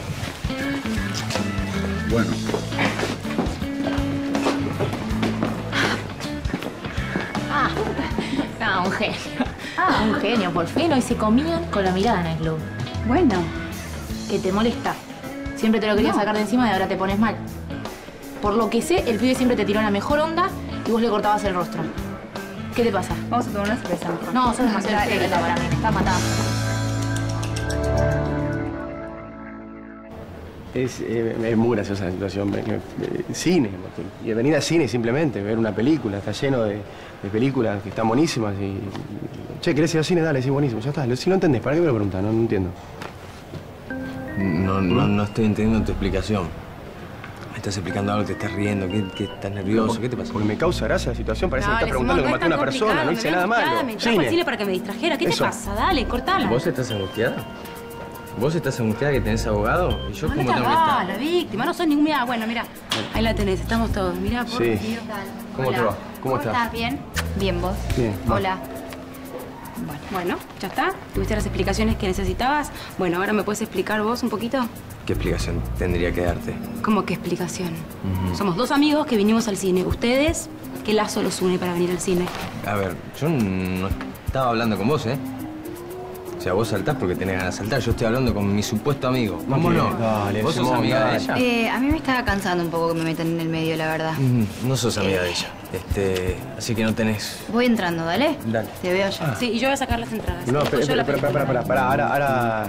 Bueno. Un genio. Un genio, por fin. Hoy se comían con la mirada en el club. Bueno. Que te molesta. Siempre te lo quería sacar de encima y ahora te pones mal. Por lo que sé, el pibe siempre te tiró la mejor onda y vos le cortabas el rostro. ¿Qué te pasa? Vamos a tomar una cerveza mejor. No, sos demasiado secreta para mí. Me estás matando. Es muy graciosa la situación. Cine. Y venir al cine simplemente, ver una película. Está lleno de películas que están buenísimas. Y... Che, ¿querés ir al cine? Dale, sí, buenísimo. Ya está. Si no entendés, ¿para qué me lo preguntás? No entiendo. No estoy entendiendo tu explicación. Me estás explicando algo, te estás riendo, que estás nervioso, ¿qué te pasa? Porque me causa gracia la situación, parece que me estás preguntando que maté a una persona, no hice nada malo. Me trajo al cine para que me distrajera. ¿Qué te pasa? Dale, cortala. ¿Vos estás angustiada? ¿Vos estás angustiada que tenés abogado? ¿Y yo ¿Dónde cómo tengo que estás? estar? La víctima, no sos ningún... Mirá, bueno, mira. Ahí la tenés, estamos todos. Mirá, por Sí. Dios. ¿Cómo te va? ¿Cómo estás? ¿Bien? Bien, ¿vos? Bien. Hola. Bueno, ¿ya está? ¿Tuviste las explicaciones que necesitabas? Bueno, ahora me puedes explicar vos un poquito. ¿Qué explicación tendría que darte? ¿Cómo qué explicación? Somos dos amigos que vinimos al cine. ¿Ustedes? ¿Qué lazo los une para venir al cine? A ver, yo no estaba hablando con vos, ¿eh? O sea, vos saltás porque tenés ganas de saltar. Yo estoy hablando con mi supuesto amigo. ¿Cómo no? Dale, ¿Vos sos amiga de ella? A mí me estaba cansando un poco que me metan en el medio, la verdad. No sos amiga de ella. Así que no tenés... Voy entrando, ¿dale? Dale. Te veo ya. Sí, y yo voy a sacar las entradas. No, Después yo la película. para. Ahora...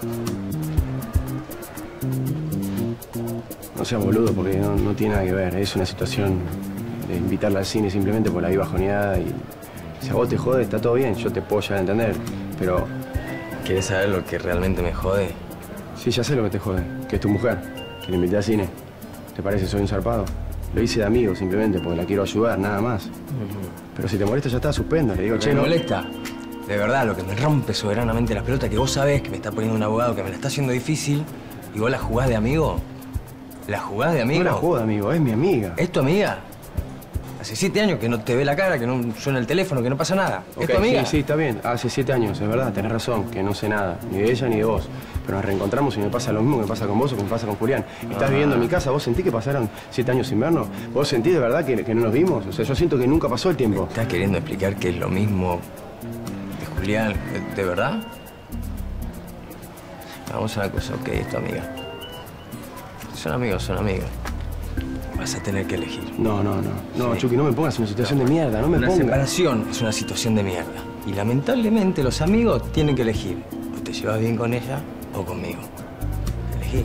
No seas boludo, porque no tiene nada que ver. Es una situación de invitarla al cine simplemente por la vi bajoneada y... Si a vos te jode, está todo bien, yo te puedo llegar a entender, pero... ¿Querés saber lo que realmente me jode? Sí, ya sé lo que te jode, que es tu mujer, que la invité al cine. ¿Te parece soy un zarpado? Lo hice de amigo simplemente porque la quiero ayudar, nada más. Pero si te molesta ya está, suspendo. Le digo, che, ¿Me no... molesta? De verdad, lo que me rompe soberanamente las pelotas, que vos sabés que me está poniendo un abogado que me la está haciendo difícil y vos la jugás de amigo. ¿La jugás de amigo? No la juego de amigo, es mi amiga. ¿Es tu amiga? Hace 7 años que no te ve la cara, que no suena el teléfono, que no pasa nada. ¿Es tu amiga? Sí, está bien. Hace 7 años, es verdad, tenés razón, que no sé nada, ni de ella ni de vos. Pero nos reencontramos y me pasa lo mismo que me pasa con vos o que me pasa con Julián. Y estás viviendo en mi casa, ¿vos sentís que pasaron 7 años sin vernos? ¿Vos sentís de verdad que no nos vimos? O sea, yo siento que nunca pasó el tiempo. ¿Me estás queriendo explicar que es lo mismo de Julián, ¿de verdad? Vamos a una cosa, ok, es tu amiga. Son amigos, son amigos. Vas a tener que elegir. No, Sí. Chucky, no me pongas en una situación de mierda, no me Una pongas. separación es una situación de mierda. Y lamentablemente los amigos tienen que elegir. O te llevas bien con ella o conmigo. Elegí.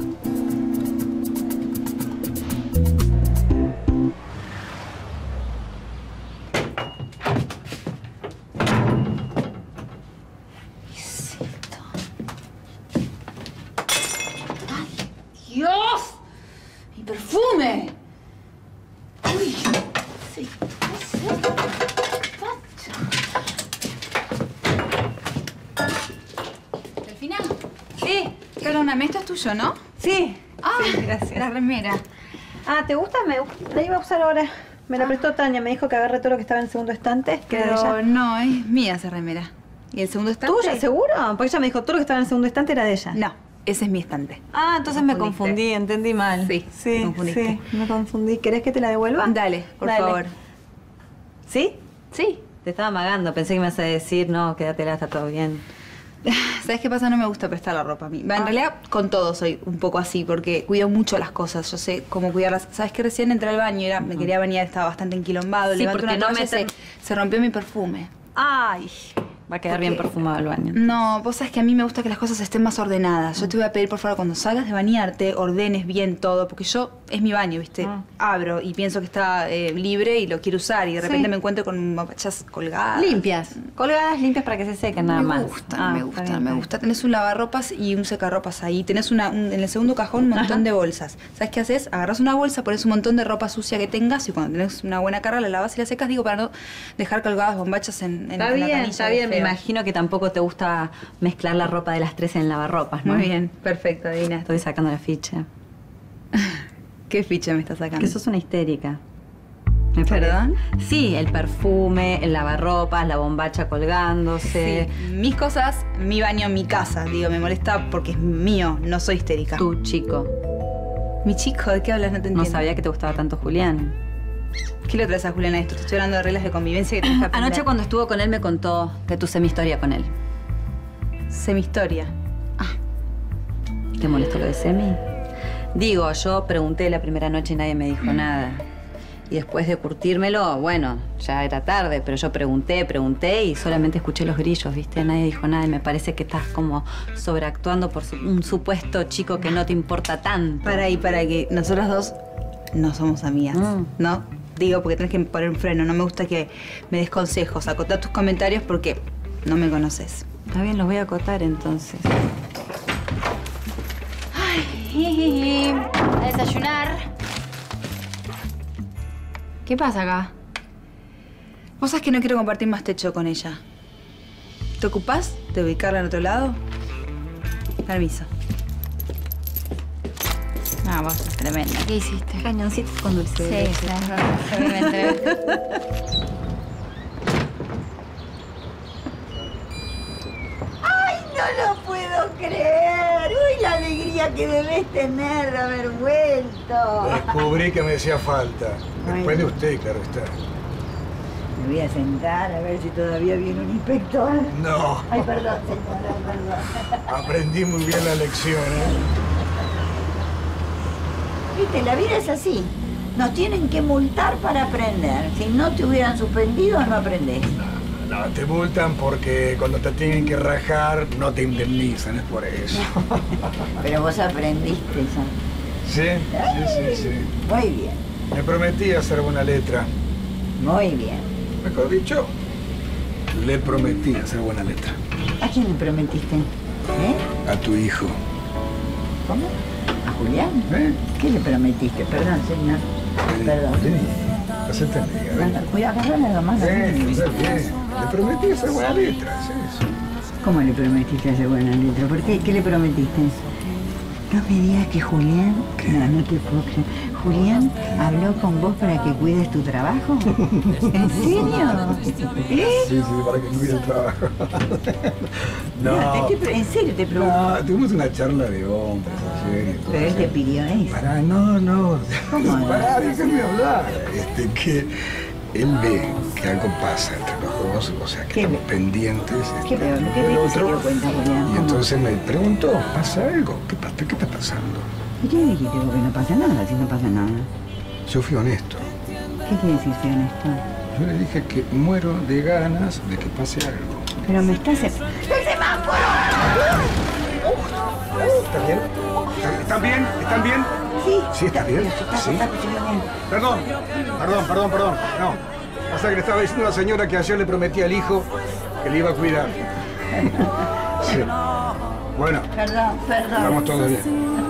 ¡Dios! ¡Mi perfume! ¡Uy! Sí, ¿qué es esto? ¿Al final? Sí, perdóname, esto es tuyo, ¿no? Sí. Ah, sí, gracias. La remera. Ah, ¿te gusta? La iba a usar ahora. Me la prestó Tania, me dijo que agarré todo lo que estaba en el segundo estante. Que era de Pero ella. no, es mía esa remera. ¿Y el segundo estante? ¿Tuya, seguro? Porque ella me dijo todo lo que estaba en el segundo estante era de ella. No, ese es mi estante. Ah, entonces me confundí, entendí mal. Sí, Sí, te confundiste. sí, me confundí. ¿Querés que te la devuelva? Dale, por favor. ¿Sí? Sí. Te estaba amagando, pensé que me ibas a decir, no, quédatela, está todo bien. ¿Sabes qué pasa? No me gusta prestar la ropa a mí. En realidad, con todo soy un poco así, porque cuido mucho las cosas. Yo sé cómo cuidarlas. ¿Sabes que recién entré al baño? Me quería bañar, estaba bastante enquilombado. Sí, Levanto porque una no toalla y se rompió mi perfume. Ay, va a quedar bien perfumado el baño. No, vos sabés que a mí me gusta que las cosas estén más ordenadas. Yo te voy a pedir, por favor, cuando salgas de bañarte, ordenes bien todo, porque yo, es mi baño, ¿viste? Abro y pienso que está libre y lo quiero usar y de repente me encuentro con mapachas colgadas. Limpias. Colgadas, limpias para que se sequen nada más. Me gusta. Tenés un lavarropas y un secarropas ahí. Tenés en el segundo cajón un montón de bolsas. ¿Sabes qué haces? Agarras una bolsa, pones un montón de ropa sucia que tengas y cuando tenés una buena carga la lavas y la secas, digo, para no dejar colgadas bombachas en la canilla. Está bien. Me imagino que tampoco te gusta mezclar la ropa de las tres en el lavarropas, ¿no? Muy bien, perfecto, Adina. Estoy sacando la ficha. ¿Qué ficha me estás sacando? Que sos una histérica. ¿Perdón? Sí, el perfume, el lavarropas, la bombacha colgándose. Sí. Mis cosas, mi baño, mi casa. Digo, me molesta porque es mío, no soy histérica. Tu chico. ¿Mi chico? ¿De qué hablas? No te entiendo. No sabía que te gustaba tanto Julián. ¿Qué le traes a Julián a esto? Te estoy hablando de reglas de convivencia que tienes que aprender. Anoche cuando estuvo con él me contó de tu semi-historia con él. ¿Semi-historia? ¿Te molestó lo de semi? Digo, yo pregunté la primera noche y nadie me dijo nada. Y después de curtírmelo, bueno, ya era tarde, pero yo pregunté y solamente escuché los grillos, ¿viste? Nadie dijo nada y me parece que estás como sobreactuando por un supuesto chico que no te importa tanto. Para que nosotras dos no somos amigas, ¿no? Digo, porque tenés que poner un freno. No me gusta que me des consejos. Acotá tus comentarios porque no me conoces. Está bien, los voy a acotar entonces. Ay, a desayunar. ¿Qué pasa acá? Vos sabés que no quiero compartir más techo con ella. ¿Te ocupás de ubicarla en otro lado? Permiso. Ah, vos sos tremenda. ¿Qué hiciste? Cañoncitos con dulce de leche. Sí, obviamente. ¡Ay, no lo puedo creer! ¡Uy, la alegría que debes tener de haber vuelto! Descubrí que me hacía falta. Después de usted, claro está. Me voy a sentar a ver si todavía viene un inspector. No. Ay, perdón, señora, perdón. Aprendí muy bien la lección, Viste, la vida es así. Nos tienen que multar para aprender. Si no te hubieran suspendido, no aprendés. No, te multan porque cuando te tienen que rajar no te indemnizan, es por eso. Pero vos aprendiste ya. Sí. Muy bien, Me prometí hacer buena letra. muy bien. Mejor dicho, le prometí hacer buena letra. ¿A quién le prometiste? ¿Eh? A tu hijo. ¿Cómo? ¿A Julián? ¿Eh? ¿Qué le prometiste? Perdón, señor. Perdón. Vení, hacete amiga. Cuidado, agarrame la mano. Está bien. Le prometí hacer buena letra, es eso. ¿Cómo le prometiste hacer buena letra? ¿Por qué? ¿Qué le prometiste? No me digas que Julián... No te puedo creer. ¿Julián habló con vos para que cuides tu trabajo? ¿En serio? Sí, para que cuide el trabajo. No. ¿En serio te pregunto? No, tuvimos una charla de hombres ayer. Pero él te pidió eso. Pará, no. ¿Cómo no? Pará, déjame hablar. él ve que algo pasa entre los dos, o sea, que estamos pendientes. ¿Qué peor? ¿Qué te se dio cuenta, Julián? Y entonces me preguntó, ¿pasa algo? ¿Qué está pasando? ¿Y qué dijiste vos que no pasa nada, si no pasa nada? Yo fui honesto. ¿Qué quiere decir ser honesto? Yo le dije que muero de ganas de que pase algo. Pero me estás... ¡El semáforo! ¿Está bien? ¿Están bien? ¿Están bien? Sí. ¿Sí está bien? Sí. Perdón. No. Pasa que le estaba diciendo a la señora que ayer le prometí al hijo que le iba a cuidar. Sí. Bueno. Perdón. Estamos todos bien.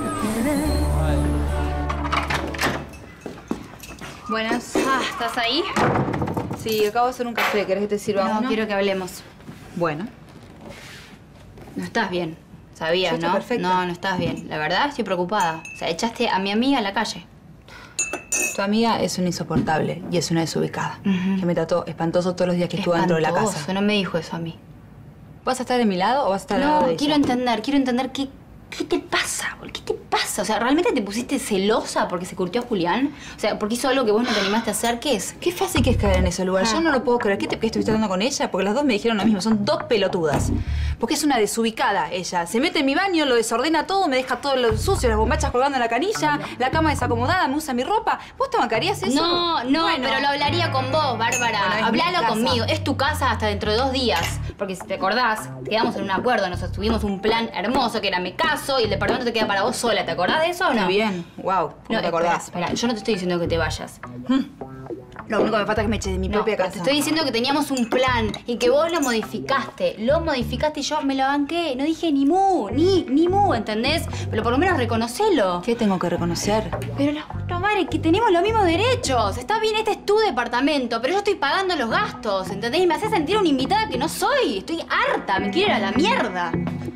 Buenas. ¿Estás ahí? Sí, acabo de hacer un café. ¿Querés que te sirva uno? No, quiero que hablemos. Bueno. No estás bien. Sabías, Yo estoy ¿no? perfecta. No estás bien. La verdad, estoy preocupada. O sea, echaste a mi amiga a la calle. Tu amiga es una insoportable y es una desubicada. Que me trató espantoso todos los días que estuvo dentro de la casa. Espantoso, no me dijo eso a mí. ¿Vas a estar de mi lado o vas a estar al lado de No, ella? quiero entender qué te pasa, bol. ¿Qué te pasa? O sea, ¿realmente te pusiste celosa porque se curtió a Julián? O sea, porque hizo algo que vos no te animaste a hacer. ¿Qué es? Qué fácil que es caer en ese lugar. Yo no lo puedo creer. ¿Qué estuviste hablando con ella? Porque las dos me dijeron lo mismo. Son dos pelotudas. Porque es una desubicada ella. Se mete en mi baño, lo desordena todo, me deja todo lo sucio, las bombachas colgando en la canilla, la cama desacomodada, me usa mi ropa. ¿Vos te bancarías eso? No, Bueno. pero lo hablaría con vos, Bárbara. Bueno, es mi Hablalo casa. conmigo. Es tu casa hasta dentro de 2 días. Porque si te acordás, quedamos en un acuerdo. Nos tuvimos un plan hermoso que era me caso y el departamento te queda para vos sola. ¿Te acordás de eso o no? Muy bien. Wow. No, te acordás? Espera, yo no te estoy diciendo que te vayas. Lo único que me falta es que me eche de mi propia casa. Te estoy diciendo que teníamos un plan y que vos lo modificaste. Lo modificaste y yo me lo banqué. No dije ni mu, ni mu, ¿entendés? Pero por lo menos reconocelo. ¿Qué tengo que reconocer? Pero la puta madre, que tenemos los mismos derechos. Está bien, este es tu departamento, pero yo estoy pagando los gastos, ¿entendés? Y me hace sentir una invitada que no soy. Estoy harta, me quiero ir a la mierda.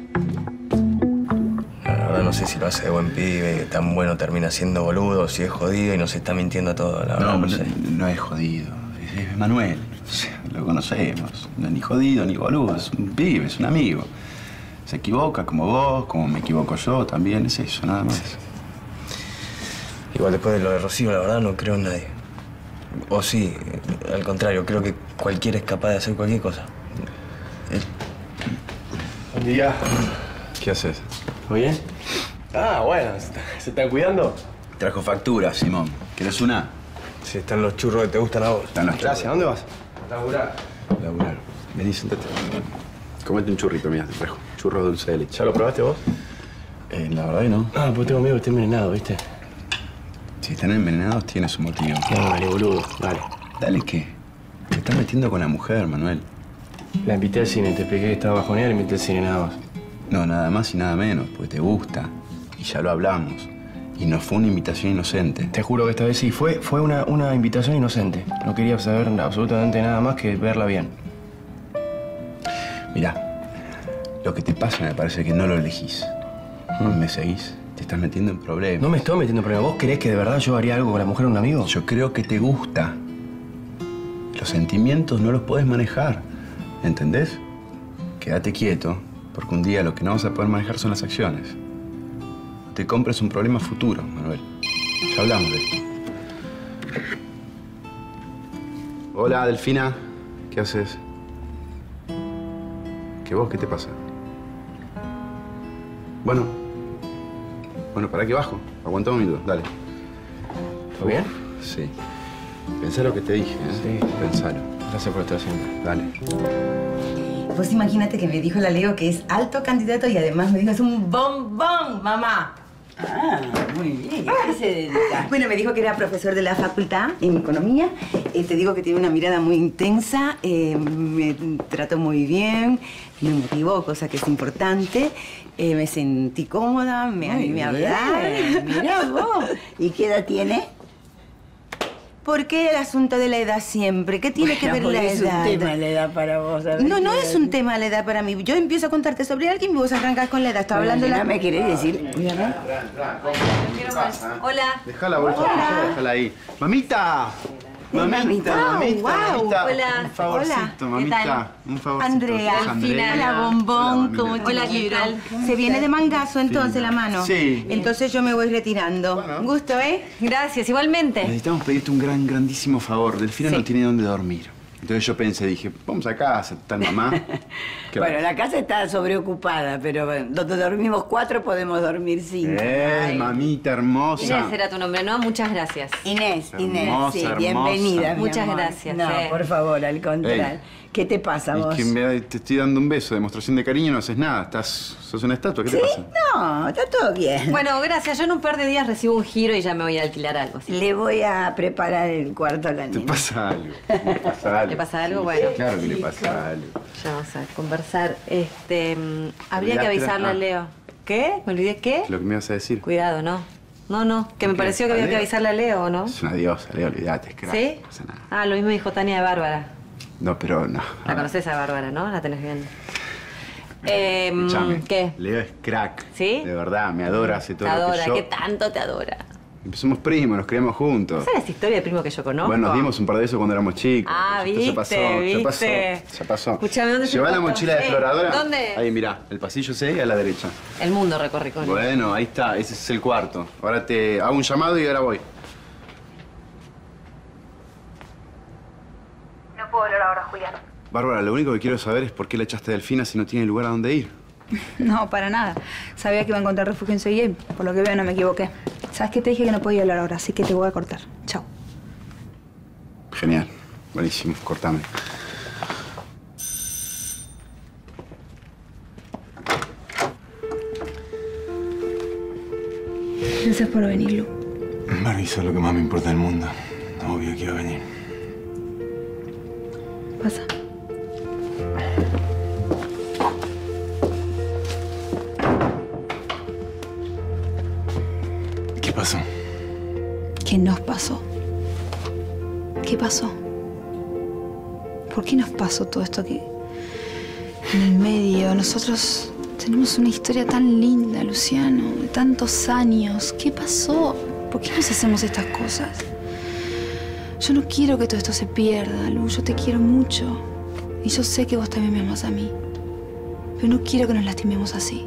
La verdad no sé si lo hace de buen pibe, tan bueno termina siendo boludo, si es jodido y nos está mintiendo todo, la verdad. No sé. No es jodido. Es Manuel. O sea, lo conocemos. No es ni jodido ni boludo. Es un pibe, es un amigo. Se equivoca como vos, como me equivoco yo también. Es eso, nada más. Igual después de lo de Rocío, la verdad no creo en nadie. O sí, al contrario, creo que cualquiera es capaz de hacer cualquier cosa. Buen día. ¿Qué haces? ¿Muy bien? Ah, bueno, ¿se están cuidando? Trajo factura, Simón. ¿Querés una? Sí, están los churros que te gustan a vos. Están los churros. Gracias, ¿a dónde vas? Laburar. Vení, sentate. Comete un churrito, mira, te trajo. Churro dulce de leche. ¿Ya lo probaste vos? La verdad que no. Ah, pues tengo miedo que esté envenenado, ¿viste? Si están envenenados, tiene su motivo. Dale, boludo, dale. ¿Dale qué? Te estás metiendo con la mujer, Manuel. La invité al cine, te expliqué que estaba bajoneada y la invité al cine, nada más. No, nada más y nada menos, porque te gusta. Y ya lo hablamos. Y no fue una invitación inocente. Te juro que esta vez sí, fue una invitación inocente. No quería saber absolutamente nada más que verla bien. Mirá, lo que te pasa me parece que no lo elegís. ¿Me seguís? Te estás metiendo en problemas. No me estoy metiendo en problemas. ¿Vos creés que de verdad yo haría algo con la mujer de un amigo? Yo creo que te gusta. Los sentimientos no los podés manejar. ¿Entendés? Quédate quieto, porque un día lo que no vas a poder manejar son las acciones. Te compres un problema futuro, Manuel. Ya hablamos de esto. Hola, Delfina. ¿Qué haces? ¿Qué vos? ¿Qué te pasa? Bueno, para que bajo. Aguanta un minuto, dale. ¿Todo bien? Sí. Pensá lo que te dije, ¿eh? Sí. Pensalo. Gracias por estar haciendo. Dale. Pues imagínate que me dijo la Leo que es alto candidato y además me dijo es un bombón, mamá. Ah, muy bien. ¿A qué se dedica? Bueno, me dijo que era profesor de la facultad en economía. Te digo que tiene una mirada muy intensa, me trató muy bien, me motivó, cosa que es importante. Me sentí cómoda, me animé a hablar. Mira vos. ¿Y qué edad tiene? ¿Por qué el asunto de la edad siempre? ¿Qué tiene que ver la es edad? un tema la edad para vos. No es un tema la edad para mí. Yo empiezo a contarte sobre alguien y vos arrancás con la edad. Estaba hablando de la... me querés decir. Voy a ver. Hola. Dejá la bolsa, déjala ahí. ¡Mamita! Mamita, wow. mamita. Hola. Un favorcito, mamita. Un favorcito. Andrea. Hola, bombón. ¿cómo Hola, ¿qué tal? Se viene de mangazo entonces la mano. Sí. Entonces yo me voy retirando. Un gusto, ¿eh? Gracias, igualmente. Necesitamos pedirte un grandísimo favor. Delfina no tiene dónde dormir. Entonces yo pensé, dije, vamos a casa, está mamá. Bueno, la casa está sobreocupada, pero donde dormimos 4 podemos dormir 5. Mamita hermosa. Inés era tu nombre, ¿no? Muchas gracias. Inés, Hermosa, sí, hermosa. bienvenida. mi Muchas amor. gracias. No, por favor, al contrario. ¿Qué te pasa vos? Es que te estoy dando un beso, demostración de cariño, no haces nada. Sos una estatua, ¿qué te pasa? No, está todo bien. Bueno, gracias. Yo en un par de días recibo un giro y ya me voy a alquilar algo. ¿Sí? Le voy a preparar el cuarto a la ¿Te nena. pasa algo? ¿Le pasa algo? ¿Le pasa algo? Bueno. Claro que le pasa algo. Ya vamos a conversar. Habría que Olvidaste avisarle la- a Leo. ¿Qué? ¿Me olvidé qué? Lo que me ibas a decir. Cuidado, ¿no? No, que me ¿Qué? pareció que ¿A había que Leo? avisarle a Leo, ¿no? Es una diosa, Leo, olvídate, es crack. ¿Sí? No pasa nada. Ah, lo mismo dijo Tania de Bárbara. No, pero no. La conoces a Bárbara, ¿no? La tenés bien. Escuchame, ¿Qué? Leo es crack. ¿Sí? De verdad, me adora, hace todo Te lo adora, que yo. ¿qué tanto te adora? Somos primos, nos criamos juntos. ¿Esa es la historia de primo que yo conozco? Bueno, nos dimos un par de besos cuando éramos chicos. Ah, Esto viste, ya pasó, viste. ya pasó. Escuchame, ¿dónde se Llevá la encuentra? mochila de exploradora. ¿Dónde? Ahí, mirá, el pasillo C a la derecha. El mundo recorrí con él. Bueno, ahí está, ese es el cuarto. Ahora te hago un llamado y ahora voy. No puedo hablar ahora, Julián. Bárbara, lo único que quiero saber es por qué la echaste a Delfina si no tiene lugar a dónde ir. No, para nada. Sabía que iba a encontrar refugio enseguida y por lo que veo no me equivoqué. ¿Sabes qué? Te dije que no podía hablar ahora, así que te voy a cortar. Chao. Genial, buenísimo, cortame. Gracias por venir, Lu. Barbie es lo que más me importa del mundo. Obvio que iba a venir. Pasa. ¿Qué pasó? ¿Qué nos pasó? ¿Qué pasó? ¿Por qué nos pasó todo esto que en el medio? Nosotros tenemos una historia tan linda, Luciano, de tantos años. ¿Qué pasó? ¿Por qué nos hacemos estas cosas? Yo no quiero que todo esto se pierda, Lu. Yo te quiero mucho. Y yo sé que vos también me amas a mí. Pero no quiero que nos lastimemos así.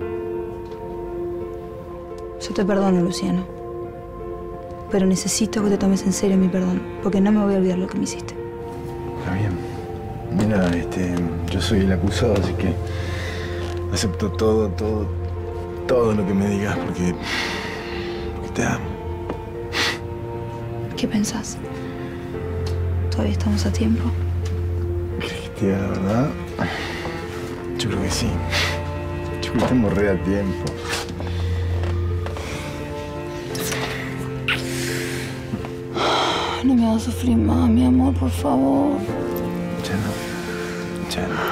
Yo te perdono, Luciano. Pero necesito que te tomes en serio mi perdón, porque no me voy a olvidar lo que me hiciste. Está bien. Mira, yo soy el acusado, así que acepto todo lo que me digas, porque te amo. ¿Qué pensás? ¿Todavía estamos a tiempo? ¿Crees que te diga la verdad? Yo creo que sí. Yo creo que estamos re a tiempo. No me hagas sufrir más, mi amor, por favor. Ya no.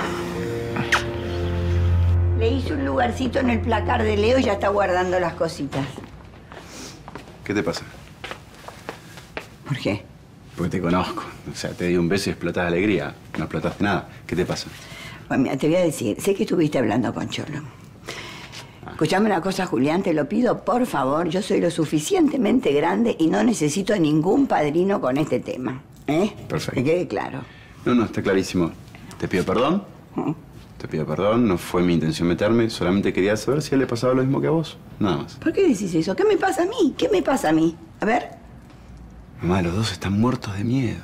Le hice un lugarcito en el placar de Leo y ya está guardando las cositas. ¿Qué te pasa? ¿Por qué? Porque te conozco. O sea, te di un beso y explotas de alegría. No explotaste nada. ¿Qué te pasa? Bueno, mira, te voy a decir, sé que estuviste hablando con Cholo. Escuchame una cosa, Julián, te lo pido, por favor. Yo soy lo suficientemente grande y no necesito ningún padrino con este tema. ¿Eh? Perfecto. Que quede claro. No, está clarísimo. Te pido perdón. Te pido perdón. No fue mi intención meterme. Solamente quería saber si a él le pasaba lo mismo que a vos. Nada más. ¿Por qué decís eso? ¿Qué me pasa a mí? ¿Qué me pasa a mí? A ver. Mamá, los dos están muertos de miedo.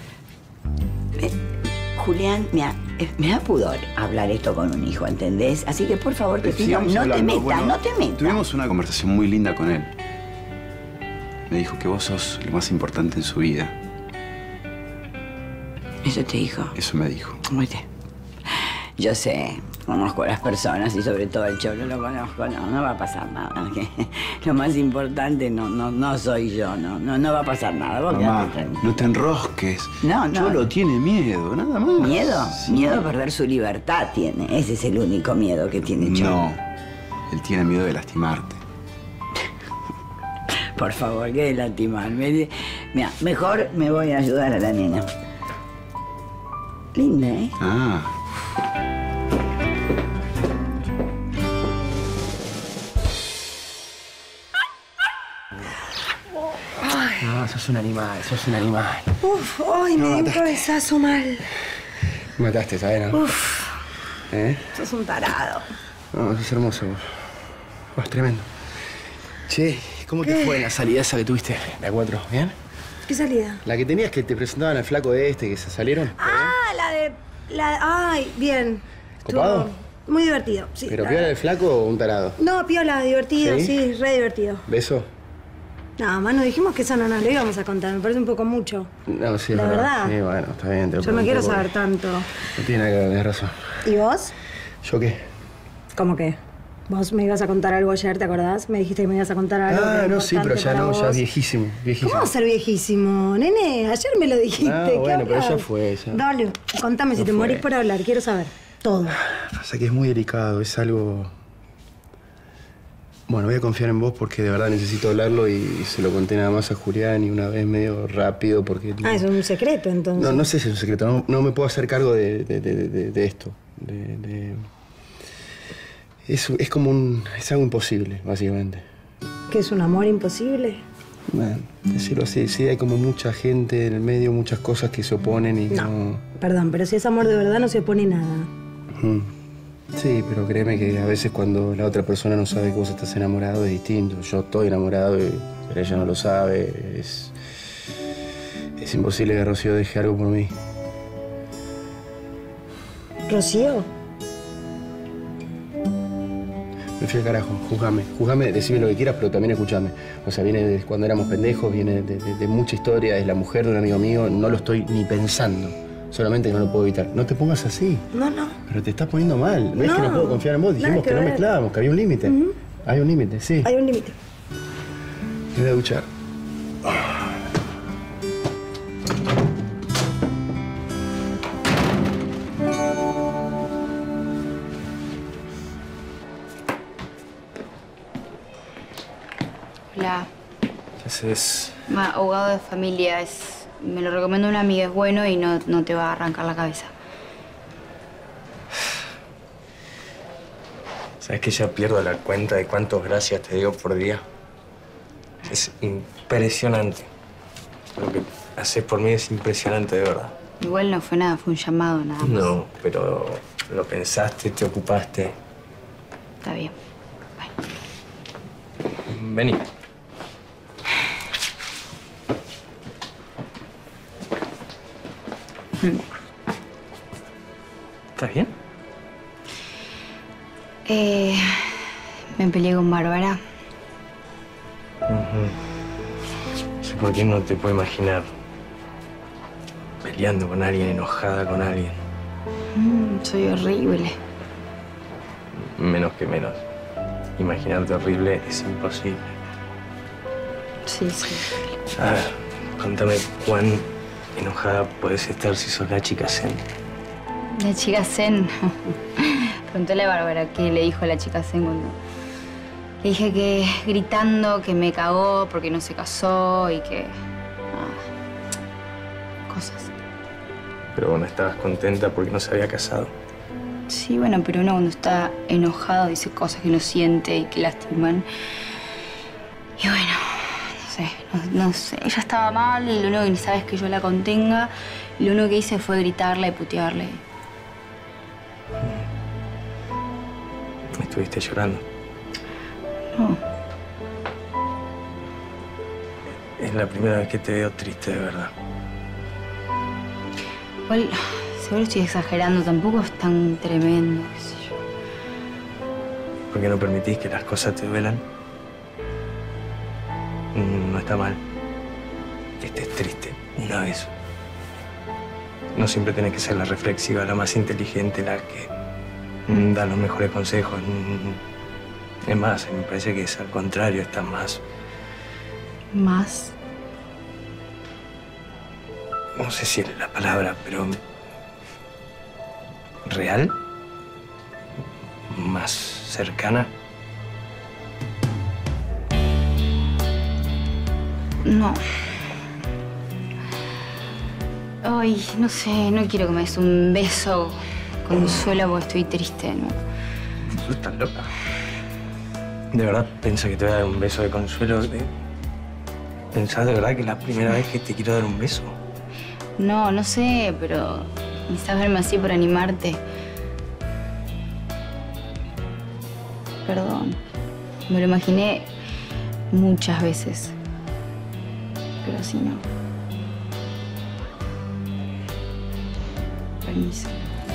Julián, me da pudor hablar esto con un hijo, ¿entendés? Así que, por favor, te pido, Sigamos no te hablando. metas, Bueno, no te metas. Tuvimos una conversación muy linda con él. Me dijo que vos sos lo más importante en su vida. ¿Eso te dijo? Eso me dijo. Muy bien. Yo sé, conozco a las personas y sobre todo al Cholo lo conozco. No va a pasar nada. Lo más importante no soy yo, no va a pasar nada. Vos Mamá, quedate tranquila. no te enrosques. No. Cholo tiene miedo, nada más. ¿Miedo? Sí. Miedo a perder su libertad tiene. Ese es el único miedo que tiene Cholo. No, él tiene miedo de lastimarte. Por favor, qué de lastimarme. Mira, mejor me voy a ayudar a la nena. Linda, ¿eh? Ah. No, sos un animal, sos un animal. Uf, ay, me dio un cabezazo mal. Me mataste, ¿sabes? ¿No? Uf, sos un tarado. No, sos hermoso vos. Vos, tremendo. Che, ¿cómo te fue en la salida esa que tuviste? La 4, ¿bien? ¿Qué salida? La que tenías que te presentaban al flaco este, que se salieron. Ay, bien. ¿Copado? Estuvo muy divertido, sí. ¿Pero piola del flaco o un tarado? No, piola, divertido, sí, re divertido. ¿Beso? No, más nos dijimos que eso no nos lo íbamos a contar, me parece un poco mucho. No, sí, La verdad. Sí, bueno, está bien. Yo no quiero saber tanto. No tiene nada que ver, tenés razón. ¿Y vos? ¿Yo qué? ¿Cómo qué? Vos me ibas a contar algo ayer, ¿te acordás? Me dijiste que me ibas a contar algo. Ah, no, sí, pero ya no, ya es viejísimo, viejísimo. ¿Cómo va a ser viejísimo? Nene, ayer me lo dijiste. Ah, ¿Qué bueno, pero hablas? ya fue, ya. Dale, contame si te morís por hablar, quiero saber. Todo. Pasa que es muy delicado, es algo... Bueno, voy a confiar en vos porque de verdad necesito hablarlo y se lo conté nada más a Julián y una vez medio rápido porque... Ah, eso es un secreto, entonces. No sé si es un secreto, no me puedo hacer cargo de esto. Es como un... es algo imposible, básicamente. ¿Qué es un amor imposible? Bueno, decirlo así, sí, hay como mucha gente en el medio, muchas cosas que se oponen y no... Perdón, pero si es amor de verdad no se opone nada. Sí, pero créeme que a veces cuando la otra persona no sabe que vos estás enamorado es distinto. Yo estoy enamorado, pero ella no lo sabe. Es imposible que Rocío deje algo por mí. ¿Rocío? Me fui al carajo, juzgame, decime lo que quieras, pero también escuchame. O sea, viene de cuando éramos pendejos, viene de mucha historia, es la mujer de un amigo mío, no lo estoy ni pensando. Solamente que no lo puedo evitar. No te pongas así. No, no. Pero te estás poniendo mal. ¿Ves que no puedo confiar en vos? Dijimos que no mezclábamos, que había un límite. Hay un límite, sí. Hay un límite. Me voy a duchar. Hola. ¿Qué haces? Abogado de familia, me lo recomiendo una amiga, es bueno y no te va a arrancar la cabeza. ¿Sabes que ya pierdo la cuenta de cuántos gracias te digo por día? Es impresionante. Lo que haces por mí es impresionante, de verdad. Igual no fue nada, fue un llamado nada más. No, pero lo pensaste, te ocupaste. Está bien. Vení. ¿Estás bien? Me peleé con Bárbara. No sé por qué no te puedo imaginar peleando con alguien, enojada con alguien. Soy horrible. Menos que menos. Imaginarte horrible es imposible. Sí, sí. A ver, contame cuán enojada puedes estar si sos la chica Zen. La chica Zen. Preguntale a Bárbara qué le dijo a la chica Zen cuando le dije que gritando que me cagó porque no se casó y que... cosas. Pero bueno, estabas contenta porque no se había casado. Sí, bueno, pero uno cuando está enojado dice cosas que no siente y que lastiman. Y bueno, no sé. Ella estaba mal y lo único que ni sabe es que yo la contenga. Y lo único que hice fue gritarle y putearle. ¿Estuviste llorando? No. Es la primera vez que te veo triste, de verdad. Igual, seguro estoy exagerando. Tampoco es tan tremendo, qué sé yo. ¿Por qué no permitís que las cosas te duelan? No está mal que estés triste una vez. No siempre tenés que ser la reflexiva, la más inteligente, la que da los mejores consejos. Es más, me parece que es al contrario, estás más... ¿Más? No sé si es la palabra, pero... ¿real? ¿Más cercana? No. Ay, no sé, no quiero que me des un beso, Consuelo, porque estoy triste, ¿no? Tú estás loca. ¿De verdad piensas que te voy a dar un beso de consuelo? ¿Pensás de verdad que es la primera vez que te quiero dar un beso? No, no sé, pero necesitas verme así para animarte. Perdón. Me lo imaginé muchas veces. Pero así no. Permiso.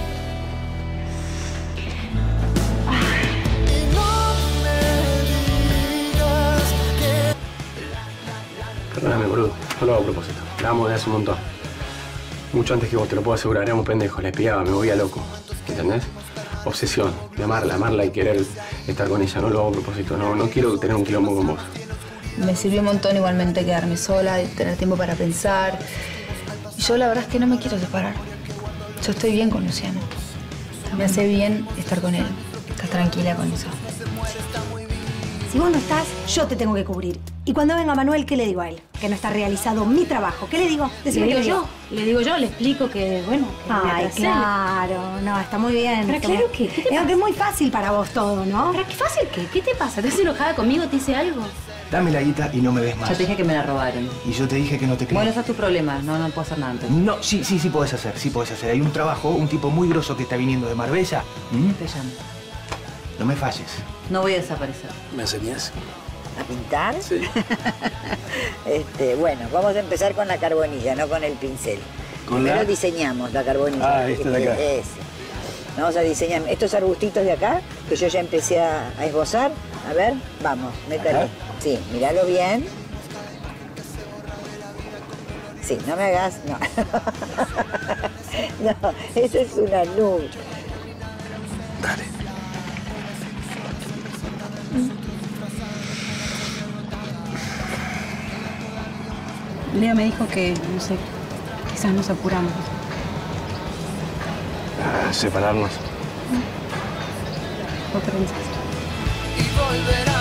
Perdóname, boludo. No lo hago a propósito. La amo desde hace un montón. Mucho antes que vos, te lo puedo asegurar. Éramos pendejos, le espiaba, me volvía loco. ¿Entendés? Obsesión. De amarla y querer estar con ella. No lo hago a propósito. No quiero tener un quilombo con vos. Me sirvió un montón igualmente quedarme sola y tener tiempo para pensar. Y yo la verdad es que no me quiero separar. Yo estoy bien con Luciano. Me hace bien estar con él. Estás tranquila con eso. Si vos no estás, yo te tengo que cubrir. Y cuando venga Manuel, ¿qué le digo a él? Que no está realizado mi trabajo. ¿Qué le digo? Le digo yo, le explico que, bueno, que me Ay, atrasé. claro. No, está muy bien. Pero claro que, ¿qué te pasa? Es muy fácil para vos todo, ¿no? ¿Pero qué fácil qué? ¿Qué te pasa? ¿Te estás enojada conmigo? ¿Te hice algo? Dame la guita y no me des más. Yo te dije que me la robaron. Y yo te dije que no te creo. Bueno, ese es tu problema. No puedo hacer nada antes. No, sí puedes hacer, sí puedes hacer. Hay un trabajo, un tipo muy grosso que está viniendo de Marbella. Te llamo. No me falles. No voy a desaparecer. ¿Me enseñás? ¿A pintar? Sí. Bueno, vamos a empezar con la carbonilla, no con el pincel. Primero diseñamos la carbonilla. Esta de acá. Ese. Vamos a diseñar estos arbustitos de acá, que yo ya empecé a esbozar. A ver, vamos, métale. Sí, míralo bien. Sí, no me hagas... No, no, eso es una nube. Dale. Leo me dijo que, no sé, quizás nos apuramos. Separarnos. ¿Vos qué pensás? Y volverá.